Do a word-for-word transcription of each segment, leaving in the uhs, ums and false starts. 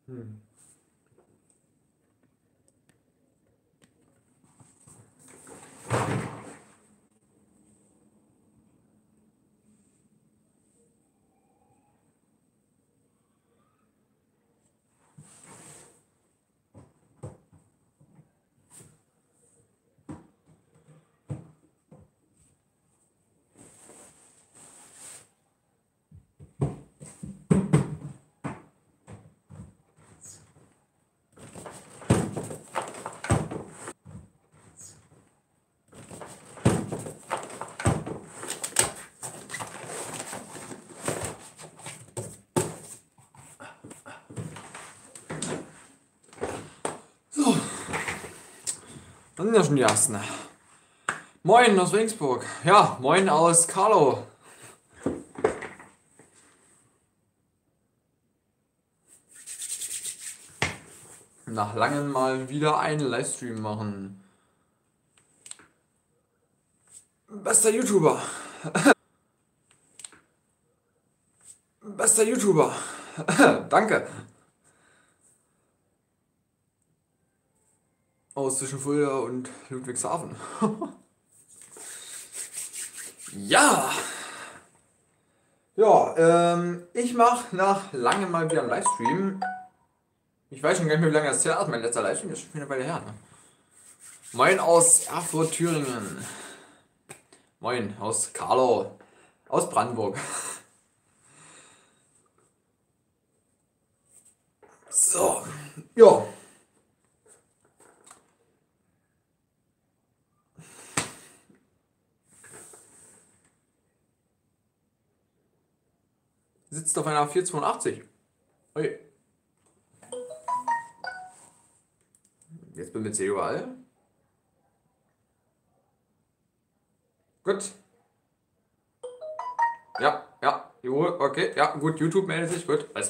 Hm. So, das sind ja schon die ersten. Moin aus Regensburg. Ja, moin aus Carlo. Nach langem mal wieder einen Livestream machen. Bester YouTuber. Bester YouTuber. Danke. Aus zwischen Fulda und Ludwigshafen. Ja. Ja, ähm, ich mache nach langem mal wieder einen Livestream. Ich weiß schon gar nicht mehr, wie lange das her ist. Mein letzter Livestream ist schon eine Weile her. Ne? Moin aus Erfurt, Thüringen. Moin aus Carlo. Aus Brandenburg. So, ja. Sitzt auf einer vierhundertzweiundachtzig. Ui. Jetzt bin ich überall. Gut. Ja, ja, jo, okay, ja, gut, YouTube meldet sich, gut, weiß.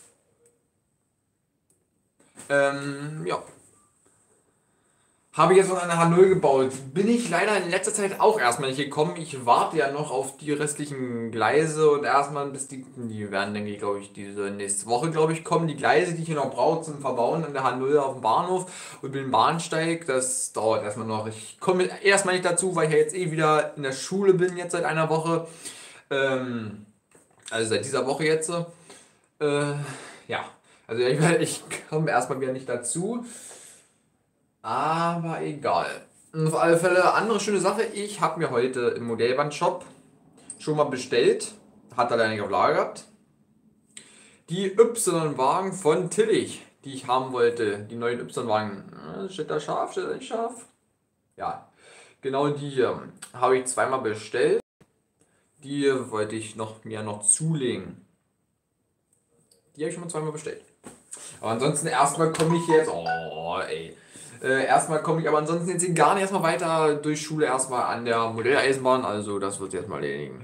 Ähm, ja. Habe ich jetzt noch eine H null gebaut. Bin ich leider in letzter Zeit auch erstmal nicht gekommen. Ich warte ja noch auf die restlichen Gleise und erstmal bis die, die werden, denke ich, glaube ich, diese nächste Woche, glaube ich, kommen. Die Gleise, die ich hier noch brauche zum Verbauen an der H null auf dem Bahnhof und mit dem Bahnsteig, das dauert erstmal noch. Ich komme erstmal nicht dazu, weil ich ja jetzt eh wieder in der Schule bin, jetzt seit einer Woche. Ähm, also seit dieser Woche jetzt. Äh, ja, also ich, ich komme erstmal wieder nicht dazu. Aber egal. Und auf alle Fälle, andere schöne Sache. Ich habe mir heute im Modellbandshop schon mal bestellt. Hat er leider nicht auf Lager gehabt. Die Y-Wagen von Tillich, die ich haben wollte. Die neuen Y-Wagen. Äh, Steht da scharf? Steht da nicht scharf? Ja. Genau die hier habe ich zweimal bestellt. Die wollte ich noch, mir noch zulegen. Die habe ich schon mal zweimal bestellt. Aber ansonsten erstmal komme ich jetzt. Oh, ey. Äh, erstmal komme ich aber ansonsten jetzt gar nicht erstmal weiter durch Schule erstmal an der Modelleisenbahn, also das wird jetzt mal erledigen.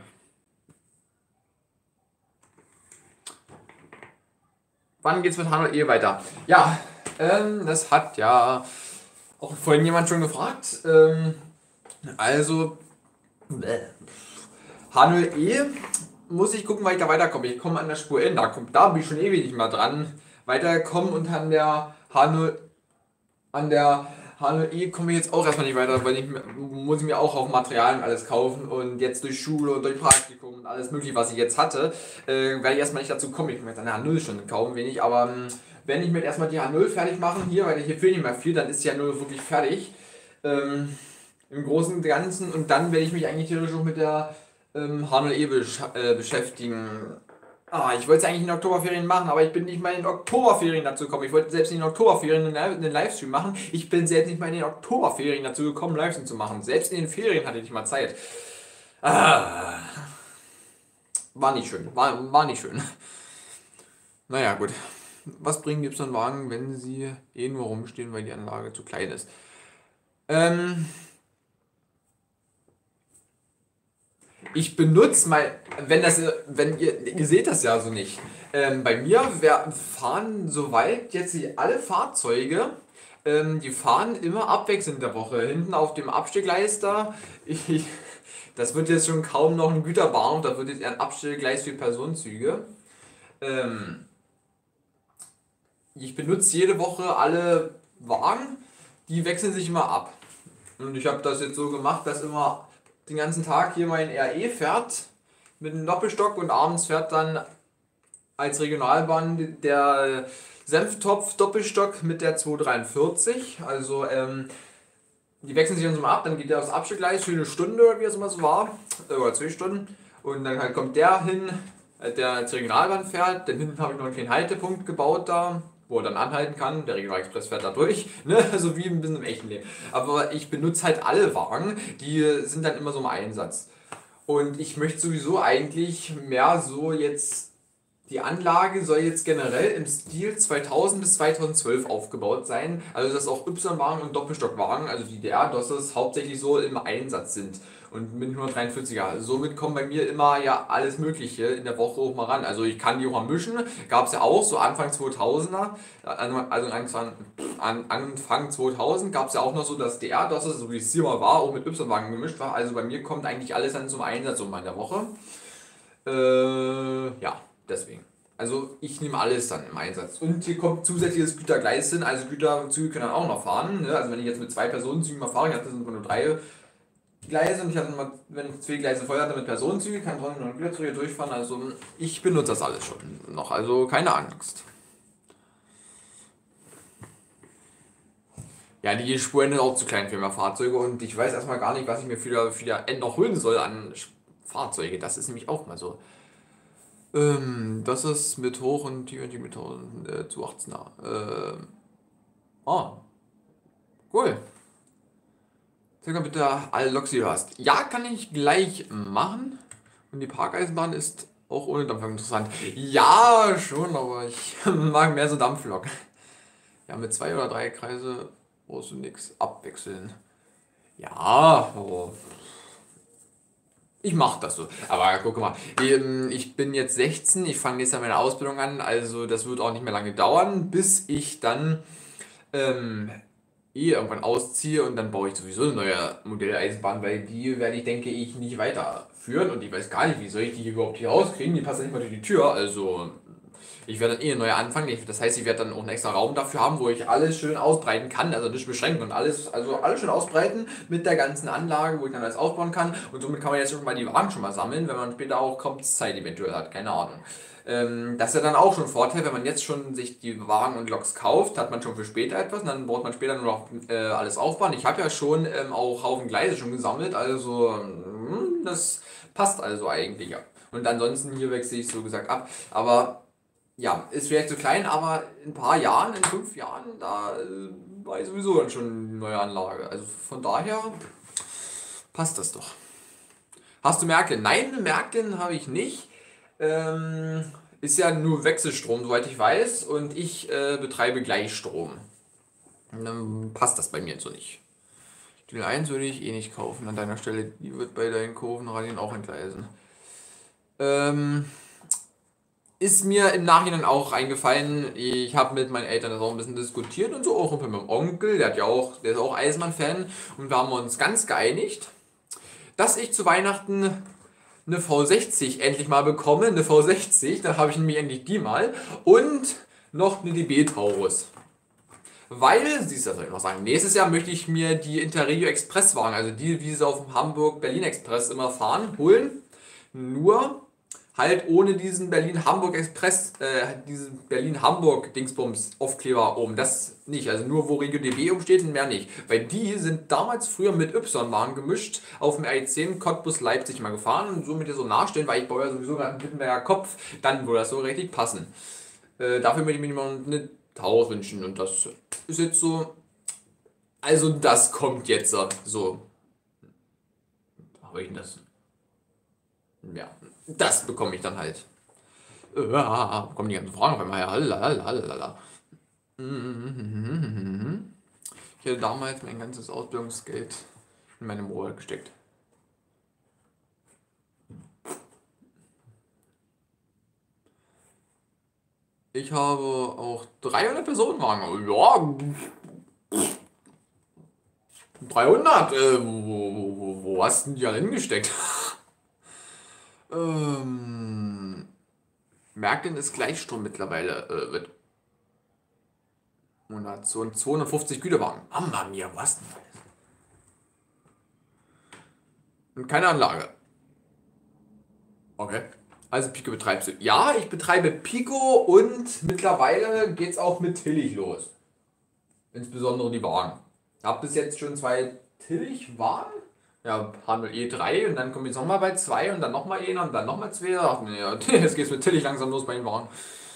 Wann geht's mit H null E weiter? Ja, ähm, das hat ja auch vorhin jemand schon gefragt. Ähm, also, äh, H null E muss ich gucken, weil ich da weiterkomme. Ich komme an der Spur N, da, kommt, da bin ich schon ewig nicht mal dran weitergekommen und an der H null an der H null E komme ich jetzt auch erstmal nicht weiter, weil ich muss ich mir auch auf Materialien alles kaufen und jetzt durch Schule und durch Praktikum und alles mögliche, was ich jetzt hatte, äh, werde ich erstmal nicht dazu kommen. Ich komme jetzt an der H null schon kaum wenig, aber ähm, wenn ich mir erstmal die H null fertig machen hier, weil hier fehlt nicht mehr viel, dann ist die H null wirklich fertig. Ähm, Im Großen und Ganzen und dann werde ich mich eigentlich theoretisch auch mit der ähm, H null E besch äh, beschäftigen. Ah, ich wollte es eigentlich in den Oktoberferien machen, aber ich bin nicht mal in den Oktoberferien dazu gekommen. Ich wollte selbst in den Oktoberferien einen Livestream machen. Ich bin selbst nicht mal in den Oktoberferien dazu gekommen, Livestream zu machen. Selbst in den Ferien hatte ich nicht mal Zeit. Ah, war nicht schön. War, war nicht schön. Naja, gut. Was bringen Y-Wagen, wenn sie eh nur rumstehen, weil die Anlage zu klein ist? Ähm, Ich benutze mal, wenn das, wenn ihr, ihr seht das ja so nicht. Ähm, bei mir wer, fahren soweit jetzt die, alle Fahrzeuge, ähm, die fahren immer abwechselnd in der Woche. Hinten auf dem Abstellgleis da, ich, das wird jetzt schon kaum noch ein Güterbahnhof, da wird jetzt eher ein Abstellgleis für Personenzüge. Ähm, ich benutze jede Woche alle Wagen, die wechseln sich immer ab. Und ich habe das jetzt so gemacht, dass immer den ganzen Tag hier mein R E fährt mit einem Doppelstock und abends fährt dann als Regionalbahn der Senftopf Doppelstock mit der zweihundertdreiundvierzig. Also ähm, die wechseln sich dann so mal ab, dann geht der aufs Abstellgleis für eine Stunde oder wie es immer so war, oder zwei Stunden. Und dann halt kommt der hin, der zur Regionalbahn fährt. Dann hinten habe ich noch einen kleinen Haltepunkt gebaut da, wo er dann anhalten kann. Der Regionalexpress fährt da durch, ne? So wie ein bisschen im echten Leben. Aber ich benutze halt alle Wagen, die sind dann immer so im Einsatz. Und ich möchte sowieso eigentlich mehr so jetzt, die Anlage soll jetzt generell im Stil zweitausend bis zweitausendzwölf aufgebaut sein. Also dass auch Y-Wagen und Doppelstockwagen, also die D R-DOSes, hauptsächlich so im Einsatz sind. Und mit hundertdreiundvierziger. Somit kommt bei mir immer ja alles Mögliche in der Woche auch mal ran. Also ich kann die auch mal mischen. Gab es ja auch so Anfang zweitausender. Also Anfang, Anfang zweitausend gab es ja auch noch so, dass D R-DOSes, so wie es hier mal war, auch mit Y-Wagen gemischt war. Also bei mir kommt eigentlich alles dann zum Einsatz um in der Woche. Äh, ja, deswegen. Also ich nehme alles dann im Einsatz. Und hier kommt zusätzliches Gütergleis hin. Also Güterzüge können dann auch noch fahren. Ne? Also wenn ich jetzt mit zwei Personenzügen mal fahre, ich hatte nur drei Gleise und ich hatte mal, wenn ich zwei Gleise voll hatte mit Personenzügen, kann trotzdem noch ein Güterzug hier durchfahren. Also ich benutze das alles schon noch, also keine Angst. Ja, die Spuren sind auch zu klein für mehr Fahrzeuge und ich weiß erstmal gar nicht, was ich mir für, für der End noch holen soll an Fahrzeuge. Das ist nämlich auch mal so. Ähm, das ist mit Hoch- und Tiefentück mit äh, zu achtzehner. Ähm, ah, cool. Sag mal bitte alle Loks, die du hast. Ja, kann ich gleich machen. Und die Parkeisenbahn ist auch ohne Dampflok interessant. Ja, schon, aber ich mag mehr so Dampflok. Ja, mit zwei oder drei Kreise brauchst du nichts abwechseln. Ja, aber ich mach das so. Aber guck mal, ähm, ich bin jetzt sechzehn, ich fange jetzt Jahr meine Ausbildung an, also das wird auch nicht mehr lange dauern, bis ich dann ähm, eh irgendwann ausziehe und dann baue ich sowieso eine neue Modelleisenbahn, weil die werde ich, denke ich, nicht weiterführen und ich weiß gar nicht, wie soll ich die hier überhaupt hier rauskriegen, die passen nicht mal durch die Tür, also ich werde dann eh eine neue anfangen, Ich- das heißt, ich werde dann auch einen extra Raum dafür haben, wo ich alles schön ausbreiten kann, also nicht beschränken und alles, also alles schön ausbreiten mit der ganzen Anlage, wo ich dann alles aufbauen kann und somit kann man jetzt schon mal die Wagen schon mal sammeln, wenn man später auch kaum Zeit eventuell hat, keine Ahnung. Ähm, das ist ja dann auch schon ein Vorteil, wenn man jetzt schon sich die Wagen und Loks kauft, hat man schon für später etwas und dann braucht man später nur noch äh, alles aufbauen. Ich habe ja schon ähm, auch Haufen Gleise schon gesammelt, also mm, das passt also eigentlich, ja. Und ansonsten hier wechsle ich so gesagt ab, aber ja, ist vielleicht zu klein, aber in ein paar Jahren, in fünf Jahren, da äh, war ich sowieso dann schon eine neue Anlage. Also von daher passt das doch. Hast du Märklin? Nein, Märklin habe ich nicht. Ähm, ist ja nur Wechselstrom, soweit ich weiß, und ich äh, betreibe Gleichstrom. Und dann passt das bei mir so nicht. Die eins würde ich eh nicht kaufen an deiner Stelle. Die wird bei deinen Kurvenradien auch entgleisen. Ähm, ist mir im Nachhinein auch eingefallen. Ich habe mit meinen Eltern das auch ein bisschen diskutiert und so, auch mit meinem Onkel, der hat ja auch, der ist auch Eisenbahn-Fan, und wir haben uns ganz geeinigt, dass ich zu Weihnachten eine V sechzig endlich mal bekomme, eine V sechzig, dann habe ich nämlich endlich die mal, und noch eine D B Taurus. Weil, siehst du, das soll ich noch sagen, nächstes Jahr möchte ich mir die Interregio Express Wagen, also die, wie sie auf dem Hamburg-Berlin Express immer fahren, holen. Nur halt ohne diesen Berlin-Hamburg Express, äh, diesen Berlin-Hamburg-Dingsbums Aufkleber oben. Das nicht, also nur wo Regio D B umsteht und mehr nicht. Weil die sind damals früher mit Y-Wagen gemischt auf dem R E zehn Cottbus Leipzig mal gefahren und so mit dir so nachstellen, weil ich baue ja sowieso gerade einen Wittenberger Kopf, dann würde das so richtig passen. Äh, dafür möchte ich mir mal eine Taurus wünschen und das ist jetzt so, also das kommt jetzt so. Habe ich denn das? Ja, das bekomme ich dann halt. Ja, kommen die ganzen Fragen auf einmal her. Lalalala. Ich hätte damals mein ganzes Ausbildungsgeld in meine Motor gesteckt. Ich habe auch dreihundert Personenwagen. Ja, dreihundert. Äh, wo, wo, wo hast du denn die alle hingesteckt? ähm, Märklin ist Gleichstrom mittlerweile. Äh, wird Monat, so zweihundertfünfzig Güterwagen. Mama mia, was denn alles? Und keine Anlage. Okay. Also Pico betreibst du. Ja, ich betreibe Pico und mittlerweile geht es auch mit Tillich los. Insbesondere die Wagen. Ich habe bis jetzt schon zwei Tillich-Wagen. Ja, H null E drei und dann komme ich jetzt nochmal bei zwei und dann nochmal einer und dann nochmal zwei. Ach nee, jetzt geht es mit Tillich langsam los bei den Wagen.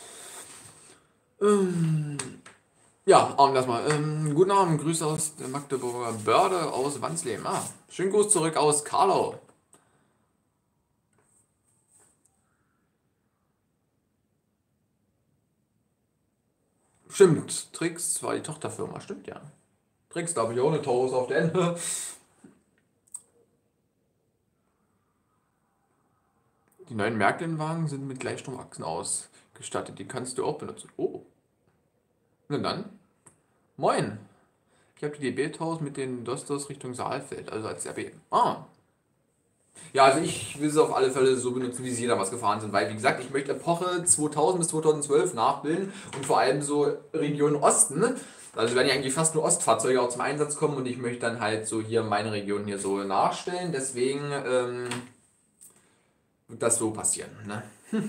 Ähm, ja, Abend erstmal. Ähm, guten Abend, Grüße aus der Magdeburger Börde aus Wansleben. Ah, schönen Gruß zurück aus Karlau. Stimmt, Trix war die Tochterfirma, stimmt ja. Trix, da habe ich auch eine Taurus auf der Ende. Die neuen Märklin-Wagen sind mit Gleichstromachsen ausgestattet. Die kannst du auch benutzen. Oh. Na dann. Moin. Ich habe die D B-Taurus mit den Dostos Richtung Saalfeld, also als R B. Ah. Ja, also ich will sie auf alle Fälle so benutzen, wie sie jeder was gefahren sind, weil wie gesagt, ich möchte Epoche zweitausend bis zweitausendzwölf nachbilden und vor allem so Region Osten. Also werden ja eigentlich fast nur Ostfahrzeuge auch zum Einsatz kommen und ich möchte dann halt so hier meine Region hier so nachstellen. Deswegen ähm, wird das so passieren. Ne?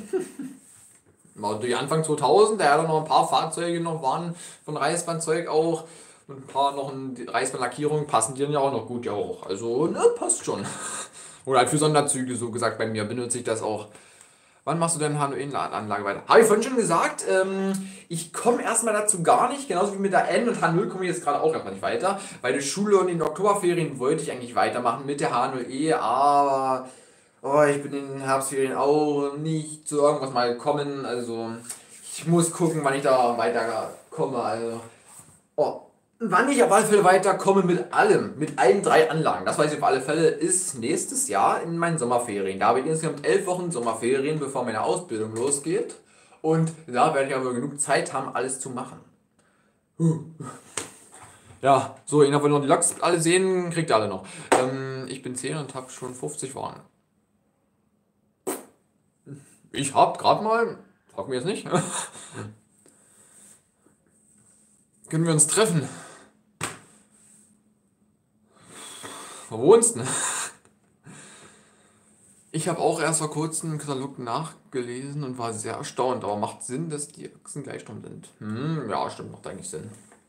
Durch Anfang zweitausend, da ja noch ein paar Fahrzeuge noch waren von Reißbandzeug auch und ein paar noch in Reißbandlackierung passen die dann ja auch noch gut ja auch. Also ne, passt schon. Oder halt für Sonderzüge, so gesagt, bei mir benutze ich das auch. Wann machst du denn H null E-Anlage weiter? Habe ich vorhin schon gesagt, ähm, ich komme erstmal dazu gar nicht, genauso wie mit der N und H null komme ich jetzt gerade auch erstmal nicht weiter. Bei der Schule und in den Oktoberferien wollte ich eigentlich weitermachen mit der H null E, aber oh, ich bin in den Herbstferien auch nicht zu irgendwas mal gekommen. Also ich muss gucken, wann ich da weiterkomme. Also, oh. Wann ich auf alle Fälle weiterkomme mit allem, mit allen drei Anlagen, das weiß ich auf alle Fälle, ist nächstes Jahr in meinen Sommerferien. Da habe ich insgesamt elf Wochen Sommerferien, bevor meine Ausbildung losgeht. Und da werde ich aber genug Zeit haben, alles zu machen. Ja, so, ihr wollt noch die Loks alle sehen, kriegt ihr alle noch. Ähm, ich bin zehn und habe schon fünfzig Wagen. Ich habe gerade mal, frag mir jetzt nicht, können wir uns treffen? Wo wohnst du? Ich habe auch erst vor kurzem einen Katalog nachgelesen und war sehr erstaunt, aber macht Sinn, dass die Achsen Gleichstrom sind. Hm, ja, stimmt, macht eigentlich Sinn.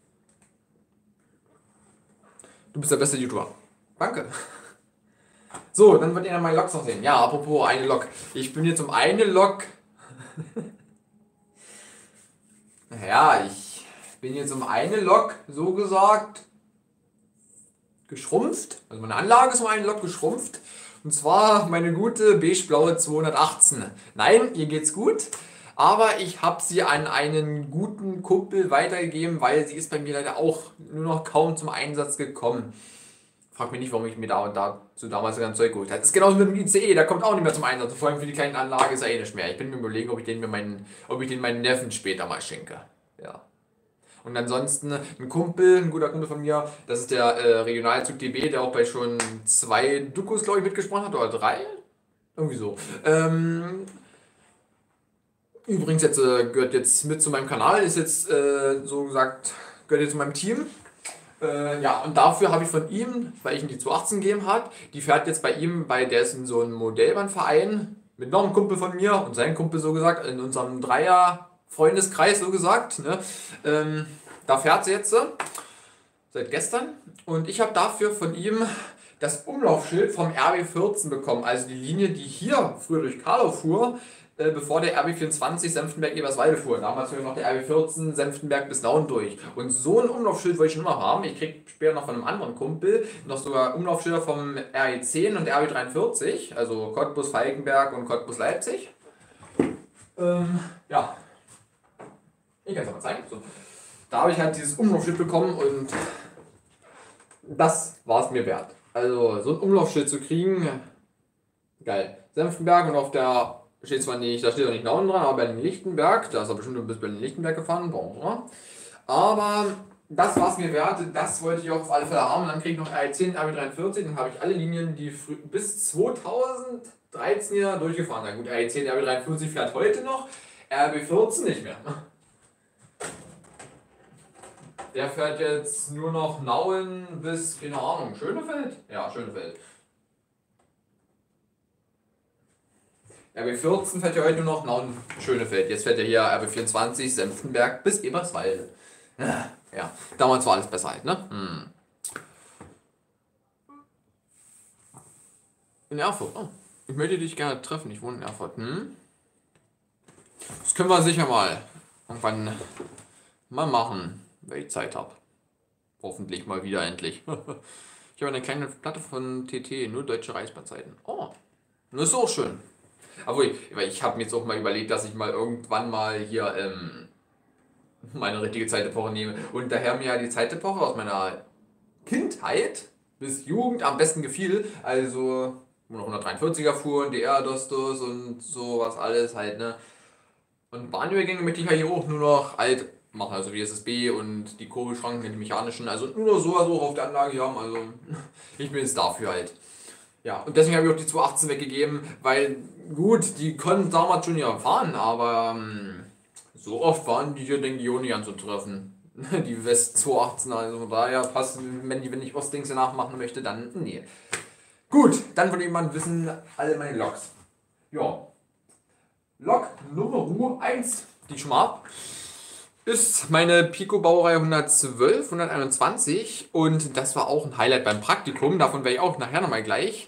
Du bist der beste YouTuber. Danke. So, dann wollt ihr meine Loks noch sehen. Ja, apropos eine Lok. Ich bin jetzt um eine Lok. Ja, ich bin jetzt um eine Lok, so gesagt, geschrumpft. Also meine Anlage ist um eine Lok geschrumpft. Und zwar meine gute beige-blaue zweihundertachtzehn. Nein, ihr geht's gut. Aber ich habe sie an einen guten Kumpel weitergegeben, weil sie ist bei mir leider auch nur noch kaum zum Einsatz gekommen. Frag mich nicht, warum ich mir da und dazu damals ein Zeug geholt habe. Das ist genauso mit dem I C E, der kommt auch nicht mehr zum Einsatz. Vor allem für die kleinen Anlage ist er eh nicht mehr. Ich bin mir überlegen, ob ich den mir meinen, ob ich den meinen Neffen später mal schenke. Ja. Und ansonsten ein Kumpel, ein guter Kumpel von mir, das ist der äh, Regionalzug D B, der auch bei schon zwei Dukos, glaube ich, mitgesprochen hat, oder drei? Irgendwie so. Ähm, übrigens, jetzt äh, gehört jetzt mit zu meinem Kanal, ist jetzt äh, so gesagt, gehört jetzt zu meinem Team. Äh, ja, und dafür habe ich von ihm, weil ich ihm die zweihundertachtzehn gegeben habe, die fährt jetzt bei ihm, bei der ist in so einem Modellbahnverein mit noch einem Kumpel von mir und seinem Kumpel so gesagt, in unserem Dreier- Freundeskreis, so gesagt. Ne? Ähm, da fährt sie jetzt seit gestern und ich habe dafür von ihm das Umlaufschild vom R B vierzehn bekommen, also die Linie, die hier früher durch Karlau fuhr, äh, bevor der R B vierundzwanzig Senftenberg-Eberswalde fuhr. Damals fuhr noch der R B vierzehn Senftenberg bis Nauen durch. Und so ein Umlaufschild wollte ich schon mal haben. Ich krieg später noch von einem anderen Kumpel noch sogar Umlaufschilder vom R E zehn und R B dreiundvierzig, also Cottbus-Falkenberg und Cottbus-Leipzig. Ähm, ja. Ich kann es mal zeigen. So. Da habe ich halt dieses Umlaufschild bekommen und das war es mir wert. Also so ein Umlaufschild zu kriegen, geil. Senftenberg und auf der steht zwar nicht, da steht auch nicht Nauen dran, aber Berlin-Lichtenberg, da ist er bestimmt bis Berlin-Lichtenberg gefahren, bon, aber das war es mir wert, das wollte ich auch auf alle Fälle haben. Und dann kriege ich noch R E zehn, R B dreiundvierzig, dann habe ich alle Linien, die bis zweitausenddreizehn ja durchgefahren sind. Gut, R E zehn, R B dreiundvierzig fährt heute noch, R B vierzehn nicht mehr. Der fährt jetzt nur noch Nauen bis, keine Ahnung, Schönefeld? Ja, Schönefeld. R B vierzehn fährt ja heute nur noch Nauen Schönefeld. Jetzt fährt er hier R B vierundzwanzig Senftenberg bis Eberswalde. Ja, damals war alles besser halt, ne? Hm. In Erfurt. Oh, ich möchte dich gerne treffen. Ich wohne in Erfurt. Hm? Das können wir sicher mal irgendwann mal machen, wenn ich Zeit habe. Hoffentlich mal wieder endlich. Ich habe eine kleine Platte von T T, nur deutsche Reichsbahnzeiten. Oh, das ist auch schön. Aber ich, ich habe mir jetzt auch mal überlegt, dass ich mal irgendwann mal hier ähm, meine richtige Zeitepoche nehme. Und daher mir ja die Zeitepoche aus meiner Kindheit bis Jugend am besten gefiel. Also, wo noch hundertdreiundvierziger fuhren, D R-Dostos und sowas alles halt, ne. Und Bahnübergänge möchte ich ja hier auch nur noch alt machen, also wie S S B und die Kurbelschranken, die mechanischen, also nur noch so also auf der Anlage haben, also ich bin jetzt dafür halt. Ja, und deswegen habe ich auch die zweihundertachtzehn weggegeben, weil gut, die konnten damals schon ja fahren, aber ähm, so oft waren die hier, denke ich, auch nicht anzutreffen. Die West zweihundertachtzehn, also von daher passt, wenn, die, wenn ich Ostdings nachmachen möchte, dann nee. Gut, dann will jemand wissen, alle meine Loks. Ja. Lok Nummer eins, die ich schon mal hab, ist meine Pico Baureihe hundertzwölf, hunderteinundzwanzig und das war auch ein Highlight beim Praktikum, davon werde ich auch nachher nochmal gleich.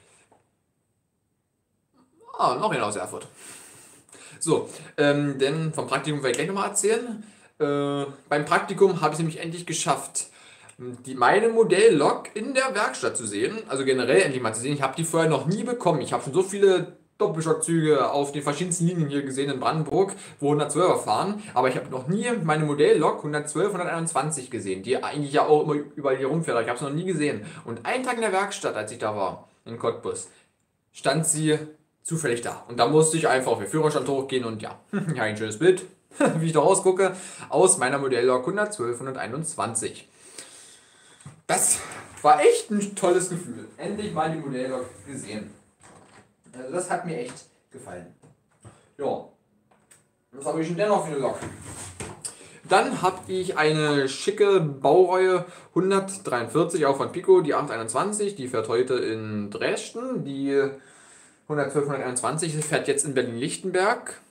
Ah, noch einer aus Erfurt. So, ähm, denn vom Praktikum werde ich gleich nochmal erzählen. Äh, beim Praktikum habe ich es nämlich endlich geschafft, die, meine Modelllok in der Werkstatt zu sehen, also generell endlich mal zu sehen. Ich habe die vorher noch nie bekommen. Ich habe schon so viele Doppelschockzüge auf den verschiedensten Linien hier gesehen in Brandenburg, wo hundertzwölfer fahren, aber ich habe noch nie meine Modelllok hundertzwölf, hunderteinundzwanzig gesehen, die eigentlich ja auch immer überall hier rumfährt, aber ich habe es noch nie gesehen. Und einen Tag in der Werkstatt, als ich da war, in Cottbus, stand sie zufällig da. Und da musste ich einfach auf den Führerstand hochgehen und ja, ja, ein schönes Bild, wie ich da rausgucke, aus meiner Modelllok hundertzwölf, hunderteinundzwanzig. Das war echt ein tolles Gefühl. Endlich mal die Modelllok gesehen. Also das hat mir echt gefallen. Ja. Was habe ich denn noch für eine Lok? Dann habe ich eine schicke Baureihe hundertdreiundvierzig, auch von Pico, die achthunderteinundzwanzig. Die fährt heute in Dresden. Die hundertzwölf, hunderteinundzwanzig fährt jetzt in Berlin-Lichtenberg.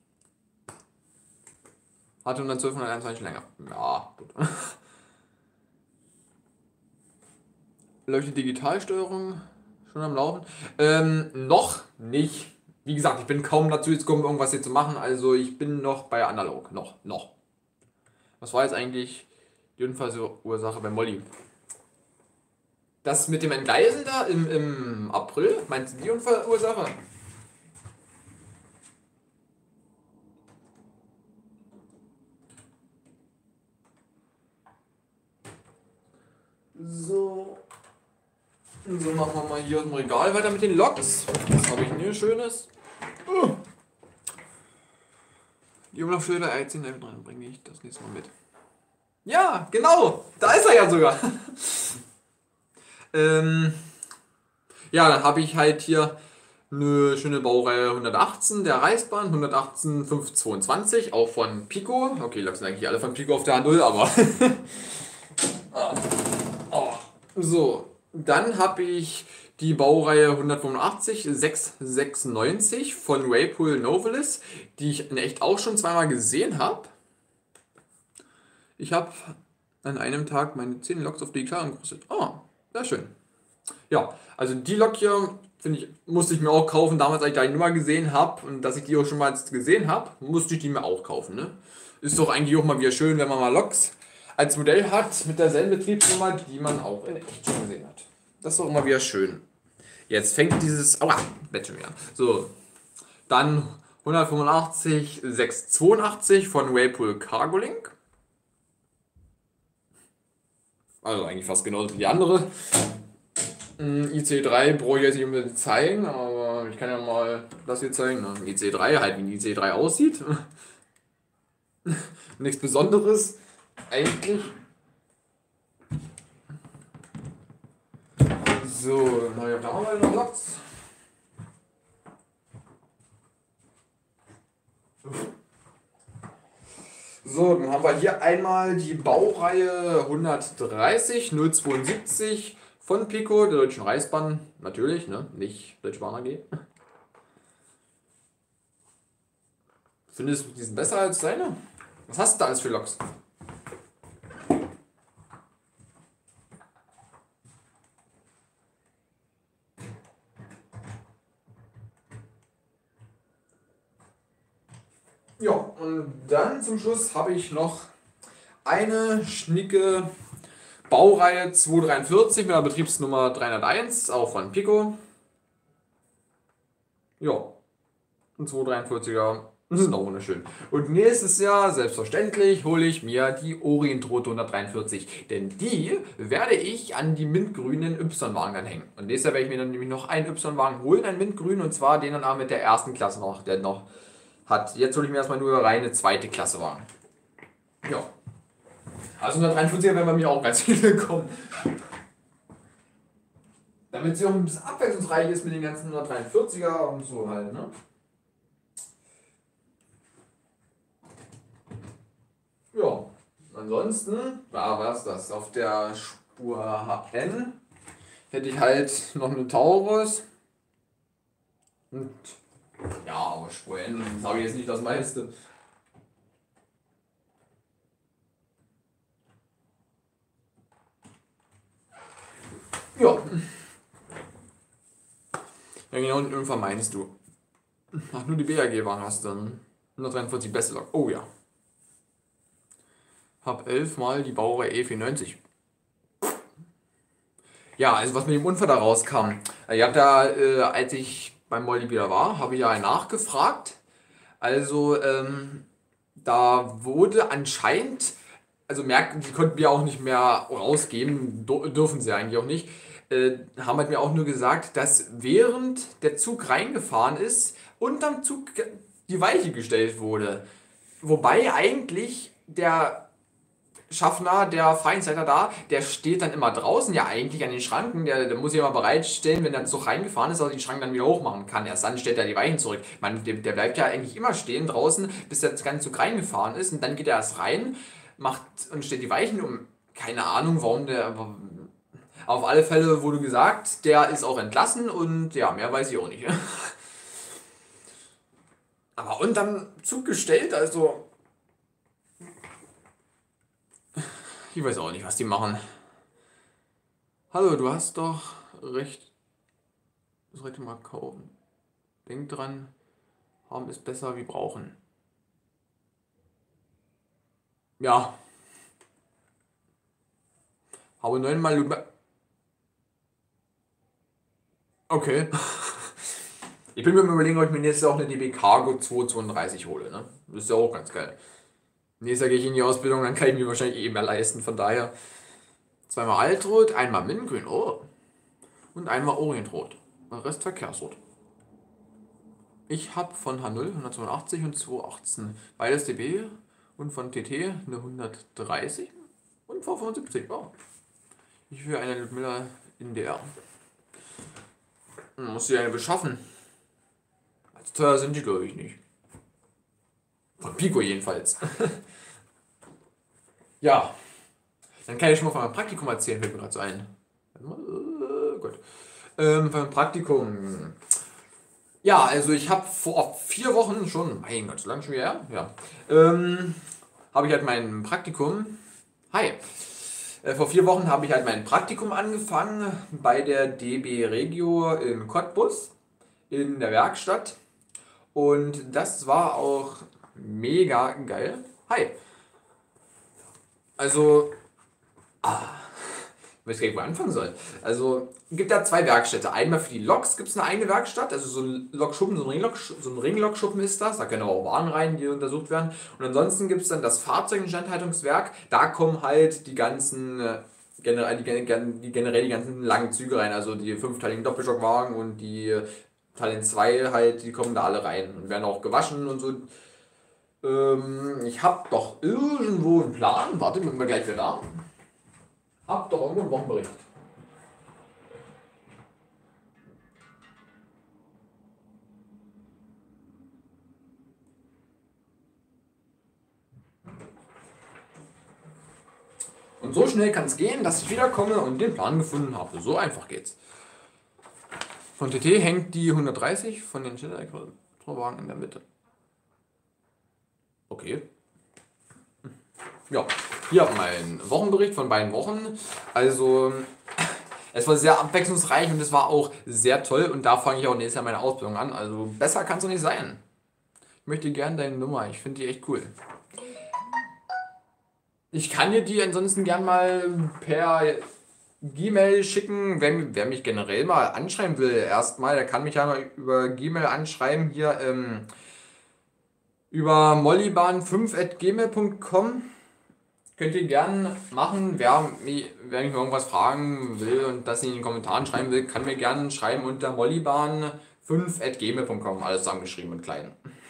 Hatte hundertzwölf, hunderteinundzwanzig länger. Ja, gut. Leuchtet Digitalsteuerung schon am Laufen? Ähm, noch nicht. Wie gesagt, ich bin kaum dazu jetzt gekommen, irgendwas hier zu machen. Also ich bin noch bei analog. Noch, noch. Was war jetzt eigentlich die Unfallursache bei Molly? Das mit dem Entgleisen da im, im April? Meinst du die Unfallursache? So. So, machen wir mal hier im Regal weiter mit den Loks. Was habe ich denn hier Schönes? Uh. Die Umlaufschilder einziehen, dran bringe ich das nächste Mal mit. Ja, genau! Da ist er ja sogar! ähm, ja, dann habe ich halt hier eine schöne Baureihe hundertachtzehn der Reichsbahn, hundertachtzehn fünfhundertzweiundzwanzig, auch von Pico. Okay, Loks sind eigentlich alle von Pico auf der H null, aber. ah. Oh. So. Dann habe ich die Baureihe hundertfünfundachtzig sechshundertsechsundneunzig von Whirlpool Novelis, die ich in echt auch schon zweimal gesehen habe. Ich habe an einem Tag meine zehn Loks auf digital angerüstet. Oh, sehr schön. Ja, also die Lok hier, finde ich, musste ich mir auch kaufen. Damals, als ich da die Nummer gesehen habe und dass ich die auch schon mal gesehen habe, musste ich die mir auch kaufen. Ne? Ist doch eigentlich auch mal wieder schön, wenn man mal Loks als Modell hat mit derselben Betriebsnummer, die man auch in echt schon gesehen hat. Das ist doch immer wieder schön. Jetzt fängt dieses. Aua, Bett schon wieder an. So. Dann hundertfünfundachtzig sechshundertzweiundachtzig von Whirlpool Cargolink. Also eigentlich fast genauso wie die andere. I C drei brauche ich jetzt nicht unbedingt zeigen, aber ich kann ja mal das hier zeigen. Ne? I C drei, halt wie ein I C drei aussieht. Nichts Besonderes. Eigentlich. So, dann habe ich auf der Arbeit noch Platz. So, dann haben wir hier einmal die Baureihe hundertdreißig null zweiundsiebzig von Pico, der Deutschen Reichsbahn. Natürlich, ne? Nicht Deutsche Bahn A G. Findest du diesen besser als deine? Was hast du da alles für Loks? Ja, und dann zum Schluss habe ich noch eine schnicke Baureihe zweihundertdreiundvierzig mit der Betriebsnummer dreihunderteins, auch von Pico. Ja, ein zweihundertdreiundvierziger sind auch wunderschön. Und nächstes Jahr, selbstverständlich, hole ich mir die Orientrote hundertdreiundvierzig. Denn die werde ich an die mintgrünen Y-Wagen dann hängen. Und nächstes Jahr werde ich mir dann nämlich noch einen Y-Wagen holen, einen mintgrünen, und zwar den dann auch mit der ersten Klasse noch, der noch hat. Jetzt hole ich mir erstmal nur reine zweite Klasse Wagen. Ja. Also hundertdreiundvierziger werden bei mir auch ganz viele kommen. Damit sie auch ein bisschen abwechslungsreich ist mit den ganzen hundertdreiundvierziger und so halt, ne? Ja, ansonsten war was das. Auf der Spur H N hätte ich halt noch eine Taurus. Und ja, aber Spur N sage ich jetzt nicht das meiste. Ja. Ja, genau, und irgendwann meinst du. Ach, nur die B A G-Wagen hast du dann. hundertdreiundvierzig beste Lok. Oh ja. Hab elf mal die Baureihe E vierundneunzig. Ja, also was mit dem Unfall da rauskam. Ich habe da, äh, als ich beim Molly wieder war, habe ich ja nachgefragt. Also, ähm, da wurde anscheinend, also merken, die konnten wir auch nicht mehr rausgeben, dürfen sie eigentlich auch nicht, äh, haben halt mir auch nur gesagt, dass während der Zug reingefahren ist, unterm Zug die Weiche gestellt wurde. Wobei eigentlich der Schaffner, der Feinzeiter da, der steht dann immer draußen ja eigentlich an den Schranken, der, der muss sich immer bereitstellen, wenn der Zug reingefahren ist, dass er die Schranken dann wieder hochmachen kann. Erst dann stellt er die Weichen zurück. Man, der, der bleibt ja eigentlich immer stehen draußen, bis der ganze Zug reingefahren ist, und dann geht er erst rein, macht und stellt die Weichen um. Keine Ahnung, warum der. Auf alle Fälle wurde gesagt, der ist auch entlassen, und ja, mehr weiß ich auch nicht. Aber unterm Zug gestellt, also. Ich weiß auch nicht, was die machen. Hallo, du hast doch recht. Sollte mal kaufen. Denk dran, haben ist besser wie brauchen. Ja. Habe neunmal über. Okay. Ich bin mir mal überlegen, ob ich mir nächstes Jahr auch eine D B Cargo zweihundertzweiunddreißig hole. Ne? Das ist ja auch ganz geil. Nächstes Jahr gehe ich in die Ausbildung, dann kann ich mir wahrscheinlich eh mehr leisten. Von daher zweimal Altrot, einmal Mintgrün, oh. Und einmal Orientrot. Der Rest Verkehrsrot. Ich habe von H null hundertzweiundachtzig und zweihundertachtzehn beides D B und von T T eine hundertdreißig und V fünfundsiebzig. Oh. Ich will eine Ludmilla in D R. Man muss sie eine beschaffen. Also teuer sind die, glaube ich, nicht. Von Pico jedenfalls. Ja. Dann kann ich schon mal von meinem Praktikum erzählen, fällt mir gerade so ein. Äh, gut. Ähm, von meinem Praktikum. Ja, also ich habe vor vier Wochen schon, mein Gott, so lange schon wieder, ja, ähm, habe ich halt mein Praktikum, hi, äh, vor vier Wochen habe ich halt mein Praktikum angefangen bei der D B Regio in Cottbus in der Werkstatt, und das war auch mega geil. Hi. Also, ah, ich weiß gar nicht, wo ich anfangen soll. Also, es gibt da zwei Werkstätte. Einmal für die Loks gibt es eine eigene Werkstatt, also so ein Lokschuppen, so ein Ringlok, so ein Ringlokschuppen ist das. Da können aber auch Waren rein, die untersucht werden. Und ansonsten gibt es dann das Fahrzeuginstandhaltungswerk. Da kommen halt die ganzen, äh, generell die, die, generell die ganzen langen Züge rein, also die fünfteiligen Doppelstockwagen und die Teil zwei halt, die kommen da alle rein und werden auch gewaschen und so. Ähm, ich habe doch irgendwo einen Plan. Warte, bin wir gleich wieder da. Hab doch irgendwo einen Wochenbericht. Und so schnell kann es gehen, dass ich wiederkomme und den Plan gefunden habe. So einfach geht's. Von T T hängt die hundertdreißig von den Schilderwagen in der Mitte. Okay. Ja, hier mein Wochenbericht von beiden Wochen. Also, es war sehr abwechslungsreich und es war auch sehr toll. Und da fange ich auch nächstes Jahr meine Ausbildung an. Also, besser kann es doch nicht sein. Ich möchte gerne deine Nummer. Ich finde die echt cool. Ich kann dir die ansonsten gern mal per Gmail schicken, wer, wer mich generell mal anschreiben will. Erstmal, der kann mich ja mal über Gmail anschreiben. Hier ähm, über mollybahn fünf at gmail punkt com. Könnt ihr gerne machen. Wer mich, wer mich irgendwas fragen will und das in den Kommentaren schreiben will, kann mir gerne schreiben unter mollybahn fünf at gmail punkt com. Alles zusammengeschrieben und klein.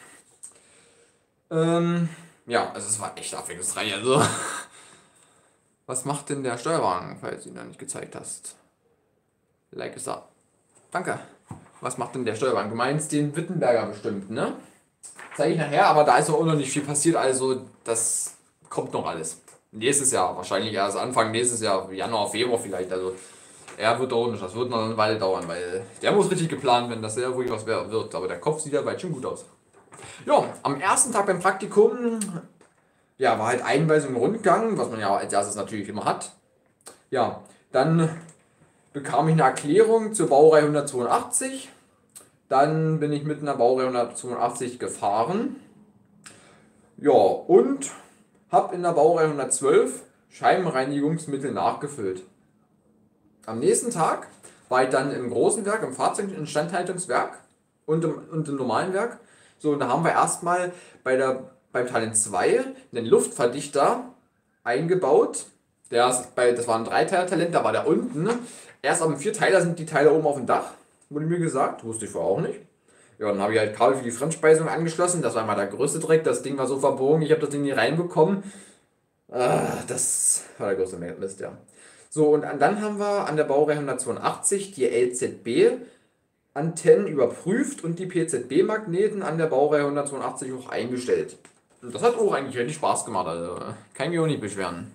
Ähm, ja, also es war echt abwechslungsreich. Also. Was macht denn der Steuerwagen, falls du ihn noch nicht gezeigt hast? Like ist da. Danke. Was macht denn der Steuerwagen? Du meinst den Wittenberger bestimmt, ne? Zeige ich nachher, aber da ist auch noch nicht viel passiert, also das kommt noch alles. Nächstes Jahr, wahrscheinlich erst Anfang nächstes Jahr, Januar, Februar vielleicht. Also er wird dauern, das wird noch eine Weile dauern, weil der muss richtig geplant werden, dass der wirklich was wird. Aber der Kopf sieht ja weit schon gut aus. Ja, am ersten Tag beim Praktikum. Ja, war halt Einweisung im Rundgang, was man ja als erstes natürlich immer hat. Ja, dann bekam ich eine Erklärung zur Baureihe hundertzweiundachtzig. Dann bin ich mit einer Baureihe hundertzweiundachtzig gefahren. Ja, und habe in der Baureihe hundertzwölf Scheibenreinigungsmittel nachgefüllt. Am nächsten Tag war ich dann im großen Werk, im Fahrzeuginstandhaltungswerk und im, und im normalen Werk. So, und da haben wir erstmal bei der beim Talent zwei einen Luftverdichter eingebaut. Der ist bei, das war ein Dreiteiler-Talent, da war der unten. Erst am Vierteiler sind die Teile oben auf dem Dach, wurde mir gesagt. Wusste ich vorher auch nicht. Ja, dann habe ich halt Kabel für die Fremdspeisung angeschlossen. Das war mal der größte Dreck. Das Ding war so verbogen, ich habe das Ding nie reinbekommen. Ah, das war der größte Mist, ja. So, und dann haben wir an der Baureihe hundertzweiundachtzig die L Z B-Antennen überprüft und die P Z B-Magneten an der Baureihe hundertzweiundachtzig auch eingestellt. Und das hat auch eigentlich richtig Spaß gemacht, also kann ich mich auch nicht beschweren.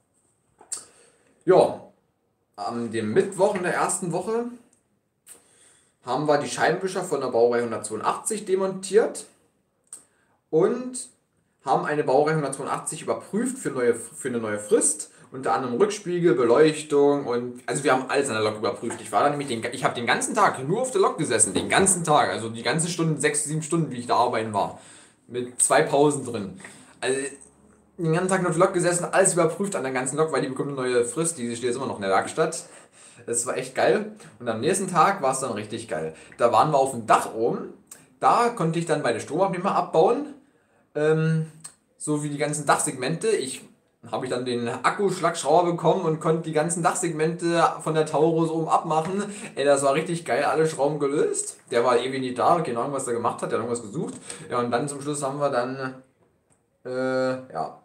Ja, am dem Mittwoch in der ersten Woche haben wir die Scheibenwischer von der Baureihe hundertzweiundachtzig demontiert und haben eine Baureihe hundertzweiundachtzig überprüft für, neue, für eine neue Frist. Unter anderem Rückspiegel, Beleuchtung und also wir haben alles an der Lok überprüft. Ich war da nämlich den, ich habe den ganzen Tag nur auf der Lok gesessen, den ganzen Tag, also die ganzen Stunden, sechs, sieben Stunden, wie ich da arbeiten war. Mit zwei Pausen drin. Also den ganzen Tag nur auf der Lok gesessen, alles überprüft an der ganzen Lok, weil die bekommt eine neue Frist, die steht jetzt immer noch in der Werkstatt. Das war echt geil. Und am nächsten Tag war es dann richtig geil. Da waren wir auf dem Dach oben, da konnte ich dann meine Stromabnehmer abbauen, ähm, so wie die ganzen Dachsegmente. Ich habe ich dann den Akkuschlagschrauber bekommen und konnte die ganzen Dachsegmente von der Taurus oben abmachen. Ey, das war richtig geil, alle Schrauben gelöst. Der war ewig nicht da, keine Ahnung, was er gemacht hat, der hat irgendwas gesucht. Ja, und dann zum Schluss haben wir dann, äh, ja.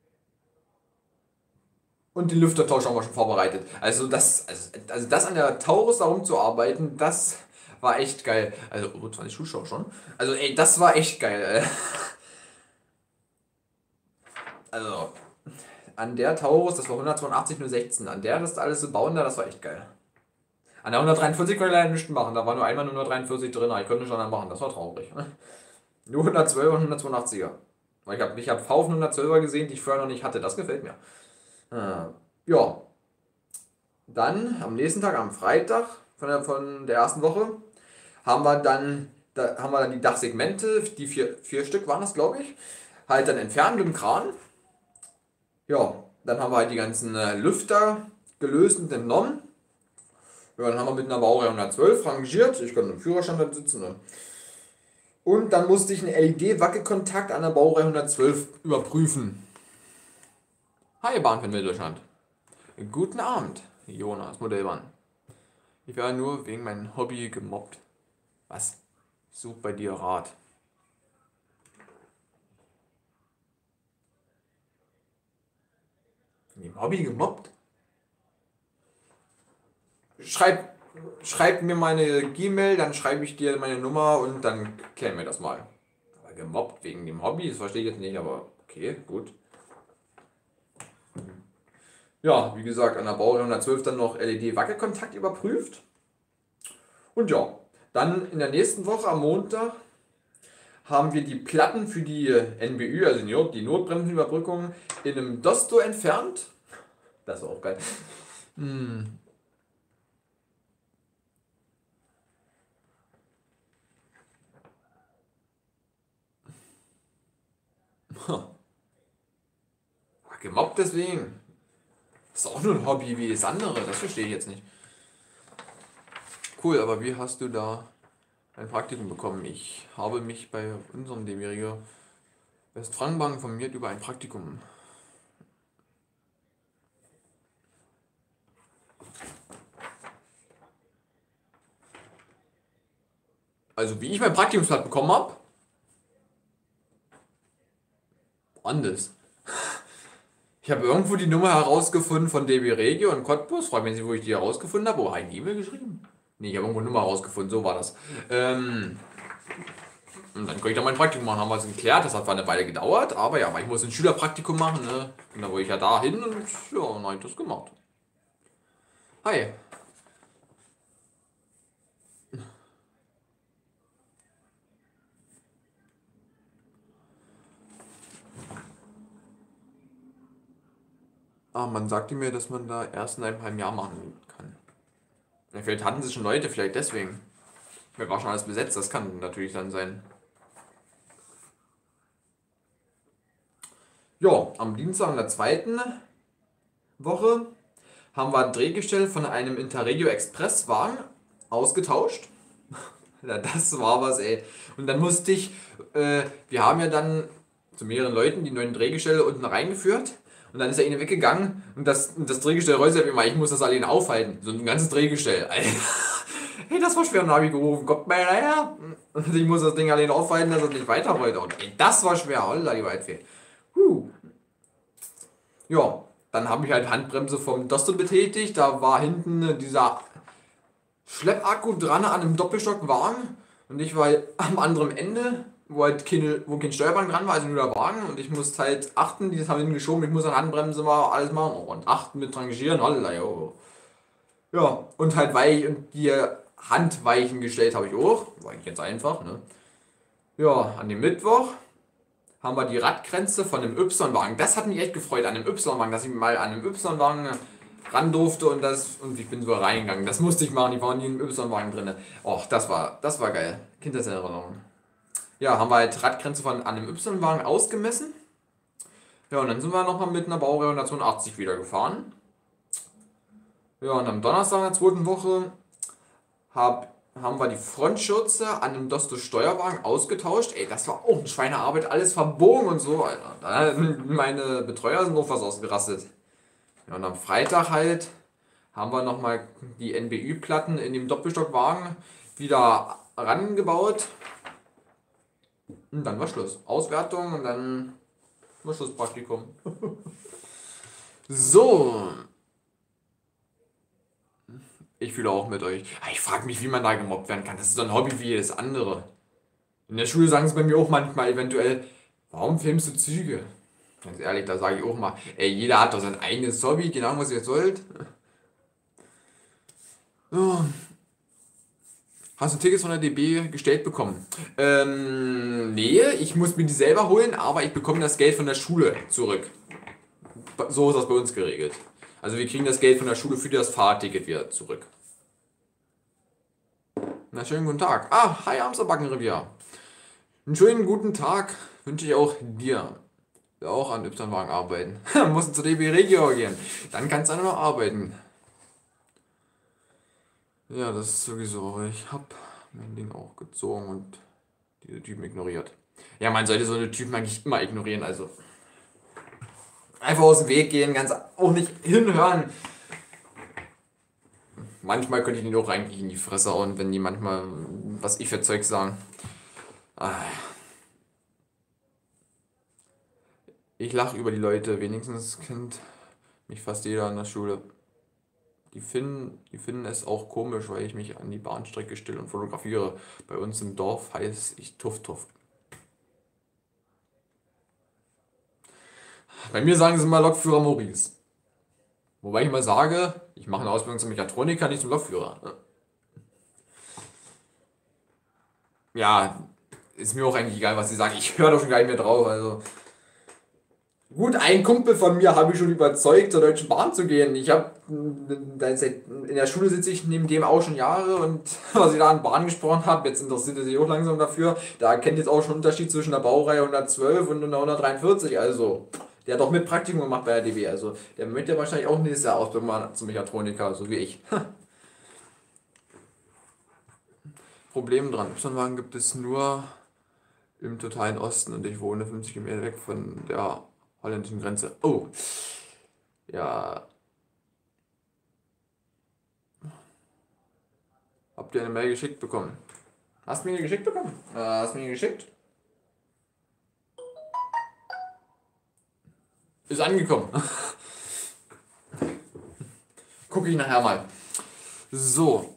Und den Lüftertausch haben wir schon vorbereitet. Also das, also, also das an der Taurus da rumzuarbeiten, das war echt geil. Also, oh, zwanzig Zuschauer schon. Also, ey, das war echt geil. Also, an der Taurus, das war hundertzweiundachtzig null sechzehn, an der das alles zu bauen, da, das war echt geil. An der hundertdreiundvierzig konnte ich leider nichts machen, da war nur einmal nur hundertdreiundvierzig drin, ich konnte schon dann machen, das war traurig. Nur hundertzwölfer und hundertzweiundachtziger. Ich habe ich hab V von hundertzwölfer gesehen, die ich vorher noch nicht hatte, das gefällt mir. Ja, dann am nächsten Tag, am Freitag von der, von der ersten Woche, haben wir dann, da haben wir dann die Dachsegmente, die vier, vier Stück waren das, glaube ich, halt dann entfernt mit dem Kran. Ja, dann haben wir halt die ganzen äh, Lüfter gelöst und entnommen. Ja, dann haben wir mit einer Baureihe hundertzwölf rangiert. Ich konnte im Führerstand da sitzen. Ne? Und dann musste ich einen L E D-Wackelkontakt an der Baureihe hundertzwölf überprüfen. Hi, Bahnfan Mitteldeutschland. Guten Abend, Jonas, Modellbahn. Ich werde nur wegen meinem Hobby gemobbt. Was? Ich suche bei dir Rat. Im Hobby gemobbt? Schreib, schreib mir meine Gmail, dann schreibe ich dir meine Nummer und dann klären wir das mal. Aber gemobbt wegen dem Hobby, das verstehe ich jetzt nicht, aber okay, gut. Ja, wie gesagt, an der Baureihe hundertzwölf dann noch L E D-Wackelkontakt überprüft. Und ja, dann in der nächsten Woche am Montag haben wir die Platten für die N B Ü, also die Not- die Notbremsenüberbrückung, in einem Dosto entfernt. Das ist auch geil. Hm. Gemobbt deswegen. Das ist auch nur ein Hobby wie das andere, das verstehe ich jetzt nicht. Cool, aber wie hast du da ein Praktikum bekommen? Ich habe mich bei unserem D B-Regio Westfrankenbank informiert über ein Praktikum. Also wie ich mein Praktikumsblatt bekommen habe, anders. Ich habe irgendwo die Nummer herausgefunden von D B Regio und Cottbus. Frag mich nicht, wo ich die herausgefunden habe. Wo habe ich eine E-Mail geschrieben? Nee, ich habe irgendwo eine Nummer herausgefunden, so war das. Ähm, und dann konnte ich da mein Praktikum machen, haben wir es geklärt. Das hat zwar eine Weile gedauert, aber ja, weil ich muss ein Schülerpraktikum machen, ne? Und dann wollte ich ja da hin und ja, dann habe ich das gemacht. Hi. Ah, man sagte mir, dass man da erst in einem halben Jahr machen kann. Ja, vielleicht hatten sie schon Leute, vielleicht deswegen. Vielleicht war schon alles besetzt, das kann natürlich dann sein. Ja, am Dienstag in der zweiten Woche haben wir ein Drehgestell von einem Interregio Express Wagen ausgetauscht. Ja, das war was, ey. Und dann musste ich, äh, wir haben ja dann zu mehreren Leuten die neuen Drehgestelle unten reingeführt. Und dann ist er ihnen weggegangen und das, und das Drehgestell räuspert immer, ich muss das alleine aufhalten. So ein ganzes Drehgestell. Alter. Hey, das war schwer. Und dann habe ich gerufen, kommt mal her. Und ich muss das Ding alleine aufhalten, dass es nicht weiter wollte. Und ey, das war schwer. Holla, die Waldfee. Huh. Ja, dann habe ich halt Handbremse vom Dosto betätigt. Da war hinten dieser Schleppakku dran an einem Doppelstockwagen und ich war am anderen Ende, wo halt keine, wo kein Steuerwagen dran war, also nur der Wagen und ich musste halt achten, die haben hingeschoben, ich muss an Handbremse mal alles machen und achten mit rangieren, holla, jo. Ja, und halt weich und die Handweichen gestellt habe ich auch, war ich jetzt einfach, ne? Ja, an dem Mittwoch haben wir die Radgrenze von dem Y-Wagen. Das hat mich echt gefreut an dem Y-Wagen, dass ich mal an dem Y-Wagen ran durfte und das und ich bin so reingegangen. Das musste ich machen, die waren nie im Y-Wagen drin. Och, das war, das war geil. Kindheitserinnerung. Ja, haben wir halt Radgrenze von an dem Y-Wagen ausgemessen. Ja, und dann sind wir nochmal mit einer Baureihe hundertzweiundachtzig wieder gefahren. Ja, und am Donnerstag in der zweiten Woche hab, haben wir die Frontschürze an dem Dosto Steuerwagen ausgetauscht. Ey, das war auch eine Schweinearbeit, alles verbogen und so, Alter. Da, meine Betreuer sind noch was ausgerastet. Ja, und am Freitag halt haben wir nochmal die N B Ü-Platten in dem Doppelstockwagen wieder rangebaut. Und dann war Schluss. Auswertung und dann war Schlusspraktikum. So. Ich fühle auch mit euch. Ich frage mich, wie man da gemobbt werden kann. Das ist so ein Hobby wie jedes andere. In der Schule sagen sie bei mir auch manchmal eventuell, warum filmst du Züge? Ganz ehrlich, da sage ich auch mal, ey, jeder hat doch sein eigenes Hobby, genau was ihr sollt. So. Hast du Tickets von der D B gestellt bekommen? Ähm, nee, ich muss mir die selber holen, aber ich bekomme das Geld von der Schule zurück. So ist das bei uns geregelt. Also wir kriegen das Geld von der Schule für das Fahrticket wieder zurück. Na, schönen guten Tag. Ah, hi Amsterbackenrevier. Einen schönen guten Tag wünsche ich auch dir. Ja, auch an Y-Wagen arbeiten. Musst zu D B Regio gehen. Dann kannst du auch noch arbeiten. Ja, das ist sowieso, aber ich hab mein Ding auch gezogen und diese Typen ignoriert. Ja, man sollte so eine Typen eigentlich immer ignorieren, also einfach aus dem Weg gehen, ganz auch nicht hinhören. Manchmal könnte ich den auch eigentlich in die Fresse hauen, wenn die manchmal, was ich für Zeug sagen. Ah, ich lache über die Leute, wenigstens kennt mich fast jeder in der Schule. Die finden, die finden es auch komisch, weil ich mich an die Bahnstrecke stelle und fotografiere. Bei uns im Dorf heißt ich Tuff Tuff. Bei mir sagen sie mal Lokführer Maurice. Wobei ich mal sage, ich mache eine Ausbildung zum Mechatroniker, nicht zum Lokführer. Ja, ist mir auch eigentlich egal, was sie sagen. Ich höre doch schon gar nicht mehr drauf. Also gut, ein Kumpel von mir habe ich schon überzeugt, zur Deutschen Bahn zu gehen. Ich habe in der Schule sitze ich neben dem auch schon Jahre und was ich da an Bahn gesprochen habe, jetzt interessiert er sich auch langsam dafür. Da erkennt jetzt auch schon einen Unterschied zwischen der Baureihe hundertzwölf und der hundertdreiundvierzig. Also, der hat doch mit Praktikum gemacht bei der D B. Also, der möchte ja wahrscheinlich auch nächstes Jahr Ausbildung machen zum Mechatroniker, so wie ich. Problem dran. Y-Wagen gibt es nur im totalen Osten und ich wohne fünfzig Kilometer weg von der holländischen Grenze. Oh, ja. Habt ihr eine Mail geschickt bekommen? Hast du mir die geschickt bekommen? Äh, hast du mir die geschickt? Ist angekommen. Gucke ich nachher mal. So.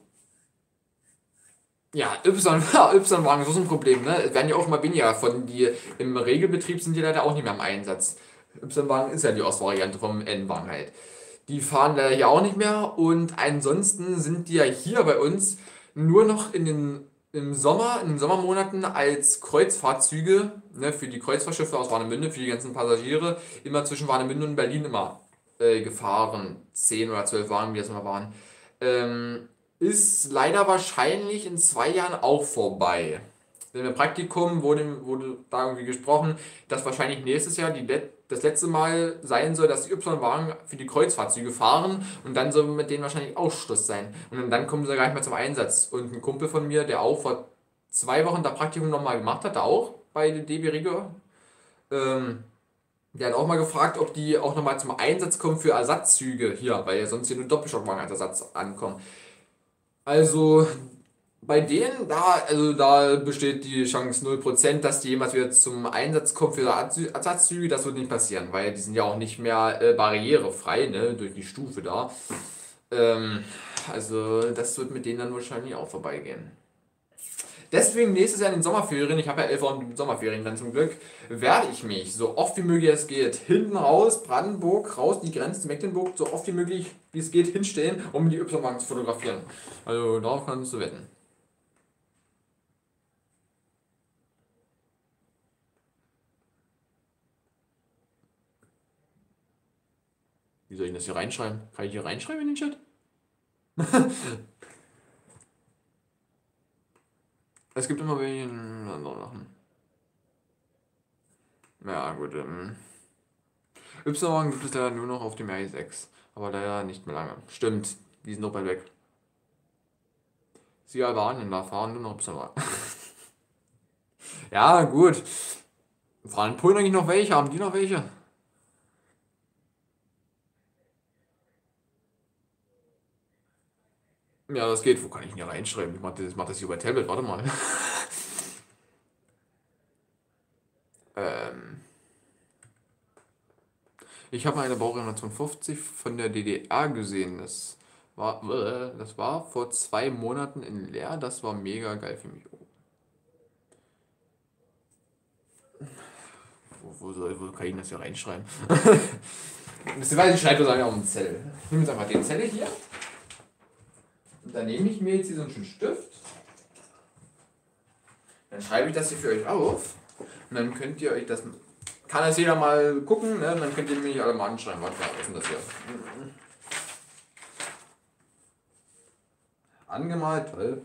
Ja, Y, Y-Wagen, so ist ein Problem, ne? Es werden ja auch immer weniger von die im Regelbetrieb sind die leider auch nicht mehr im Einsatz. Y-Wagen ist ja die Ostvariante vom N-Wagen halt. Die fahren leider hier auch nicht mehr und ansonsten sind die ja hier bei uns nur noch in den im Sommer, in den Sommermonaten als Kreuzfahrtzüge, ne, für die Kreuzfahrtschiffe aus Warnemünde, für die ganzen Passagiere, immer zwischen Warnemünde und Berlin immer äh, gefahren. Zehn oder zwölf Wagen, wie das immer waren. Ähm, ist leider wahrscheinlich in zwei Jahren auch vorbei. Denn im Praktikum wurde, wurde da irgendwie gesprochen, dass wahrscheinlich nächstes Jahr die Let das letzte Mal sein soll, dass die Y-Wagen für die Kreuzfahrzeuge fahren und dann soll mit denen wahrscheinlich auch Schluss sein. Und dann kommen sie gar nicht mehr zum Einsatz. Und ein Kumpel von mir, der auch vor zwei Wochen das Praktikum nochmal gemacht hat, auch bei der D B Regio, ähm, der hat auch mal gefragt, ob die auch nochmal zum Einsatz kommen für Ersatzzüge hier, weil ja sonst hier nur Doppelstockwagen als Ersatz ankommen. Also bei denen, da, also da besteht die Chance null Prozent, dass die jemals wieder zum Einsatz kommen für Ersatzzüge. Das wird nicht passieren, weil die sind ja auch nicht mehr äh, barrierefrei, ne, durch die Stufe da. Ähm, also das wird mit denen dann wahrscheinlich auch vorbeigehen. Deswegen nächstes Jahr in den Sommerferien, ich habe ja elf Wochen Sommerferien dann zum Glück, werde ich mich so oft wie möglich es geht, hinten raus, Brandenburg, raus, die Grenze zu Mecklenburg, so oft wie möglich, wie es geht, hinstellen, um die Y-Wagen zu fotografieren. Also darauf kannst du wetten. Wie soll ich das hier reinschreiben? Kann ich hier reinschreiben in den Chat? Es gibt immer welche andere Sachen. Ja, gut. Ähm. Y-Wagen gibt es leider nur noch auf dem R sechs. Aber leider nicht mehr lange. Stimmt, die sind noch bald weg. Sie Albanien, da fahren nur noch Y-Wagen. Ja, gut. Fahren in Polen eigentlich noch welche? Haben die noch welche? Ja, das geht. Wo kann ich denn hier reinschreiben? Ich mach das, mach das hier über Tablet. Warte mal. ähm. Ich habe eine Baureihe neunzehnhundertfünfzig von der D D R gesehen. Das war, äh, das war vor zwei Monaten in Leer. Das war mega geil für mich. Wo, wo, soll, wo kann ich das hier reinschreiben? Beziehungsweise ich schreibe das einfach auf den Zettel. Ich nehme jetzt einfach den Zettel hier. Und dann nehme ich mir jetzt hier so einen schönen Stift. Dann schreibe ich das hier für euch auf. Und dann könnt ihr euch das. Kann das jeder mal gucken, ne? Und dann könnt ihr mich alle mal anschreiben. Warte mal, was ist denn das hier? Angemalt, toll.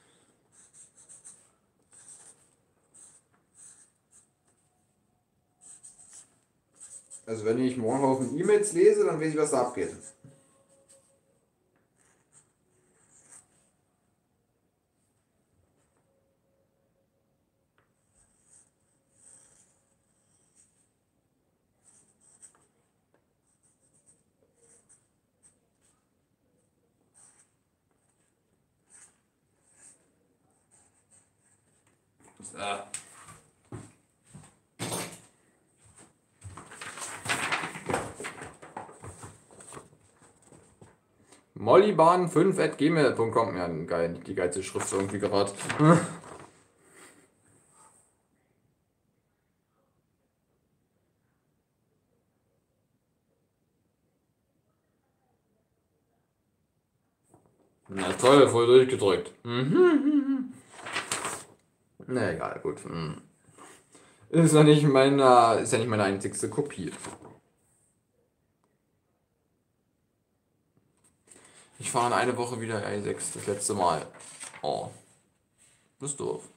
Also wenn ich morgen auf den E-Mails lese, dann weiß ich, was da abgeht. So. mollybahn fünf at gmail punkt com. Ja, geil, die geilste Schrift irgendwie gerade. Na toll, voll durchgedrückt. Mhm. Na egal, gut. Hm. Ist ja nicht meine, ist ja nicht meine einzigste Kopie. Ich fahre in eine Woche wieder I sechs, das letzte Mal. Oh, das ist doof.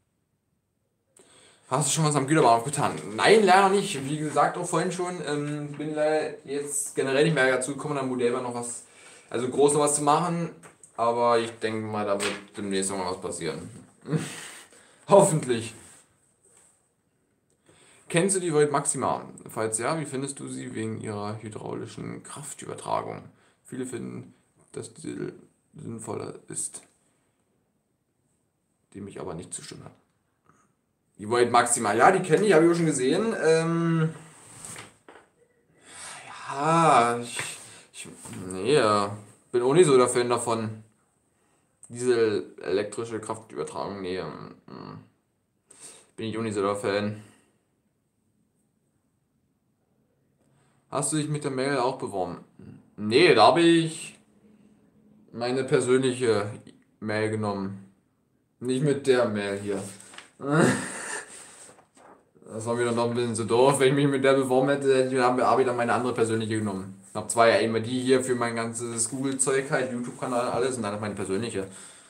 Hast du schon was am Güterbahnhof getan? Nein, leider nicht. Wie gesagt, auch vorhin schon. Ähm, bin leider jetzt generell nicht mehr dazu gekommen, am Modellbahn noch was, also groß noch was zu machen. Aber ich denke mal, da wird demnächst noch mal was passieren. Hoffentlich. Kennst du die Void Maxima? Falls ja, wie findest du sie wegen ihrer hydraulischen Kraftübertragung? Viele finden, dass diese sinnvoller ist, dem ich aber nicht zustimme. Die Void Maxima, ja, die kenne ich, habe ich auch schon gesehen. Ähm, ja, ich, ich nee, äh, bin auch nicht so der Fan davon. Diese elektrische Kraftübertragung, nee, ähm, bin ich auch nicht so der Fan. Hast du dich mit der Mail auch beworben? Nee, da habe ich meine persönliche Mail genommen. Nicht mit der Mail hier. Das war mir dann doch ein bisschen zu doof. Wenn ich mich mit der beworben hätte, hätte ich habe ich dann meine andere persönliche genommen. Ich habe zwei, ja, einmal die hier für mein ganzes Google-Zeug, halt, YouTube-Kanal, alles und dann meine persönliche.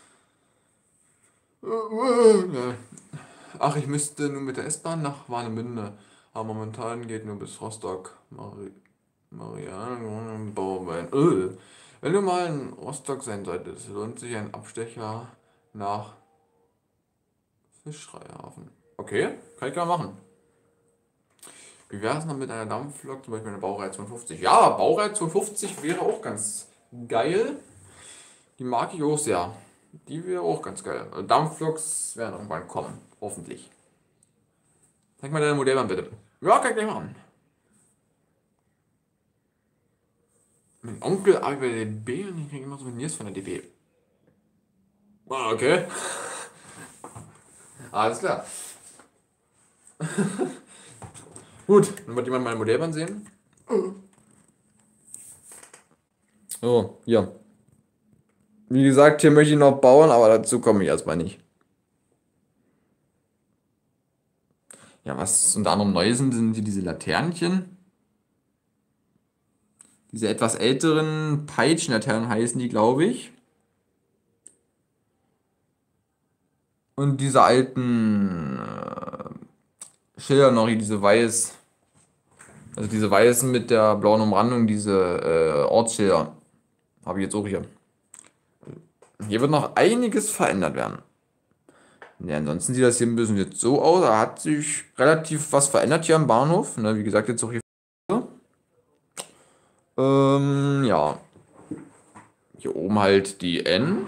Ach, ich müsste nur mit der S-Bahn nach Warnemünde. Aber momentan geht nur bis Rostock. Mari Marianne, Bauwein. Öh. Wenn du mal in Rostock sein solltest, lohnt sich ein Abstecher nach Fischreihafen. Okay, kann ich gerne machen. Wie wäre es noch mit einer Dampflok, zum Beispiel eine Baureihe zweiundfünfzig? Ja, Baureihe zweiundfünfzig wäre auch ganz geil. Die mag ich auch sehr. Die wäre auch ganz geil. Dampfloks werden irgendwann kommen, hoffentlich. Zeig mal deine Modellbahn bitte. Ja, kann ich gleich machen. Mein Onkel arbeitet bei der D B und ich kriege immer Souvenirs von der D B. Ah, okay. Alles klar. Gut, dann wird jemand meine Modellbahn sehen. So, hier. Wie gesagt, hier möchte ich noch bauen, aber dazu komme ich erstmal nicht. Ja, was unter anderem neu sind, sind hier diese Laternchen. Diese etwas älteren Peitschenlaternen heißen die, glaube ich. Und diese alten äh, Schilder noch, hier, diese weiß. Also diese weißen mit der blauen Umrandung, diese äh, Ortsschilder. Habe ich jetzt auch hier. Hier wird noch einiges verändert werden. Ja, ansonsten sieht das hier ein bisschen jetzt so aus. Da hat sich relativ was verändert hier am Bahnhof. Ne, wie gesagt, jetzt auch hier. Ähm, ja. Hier oben halt die N.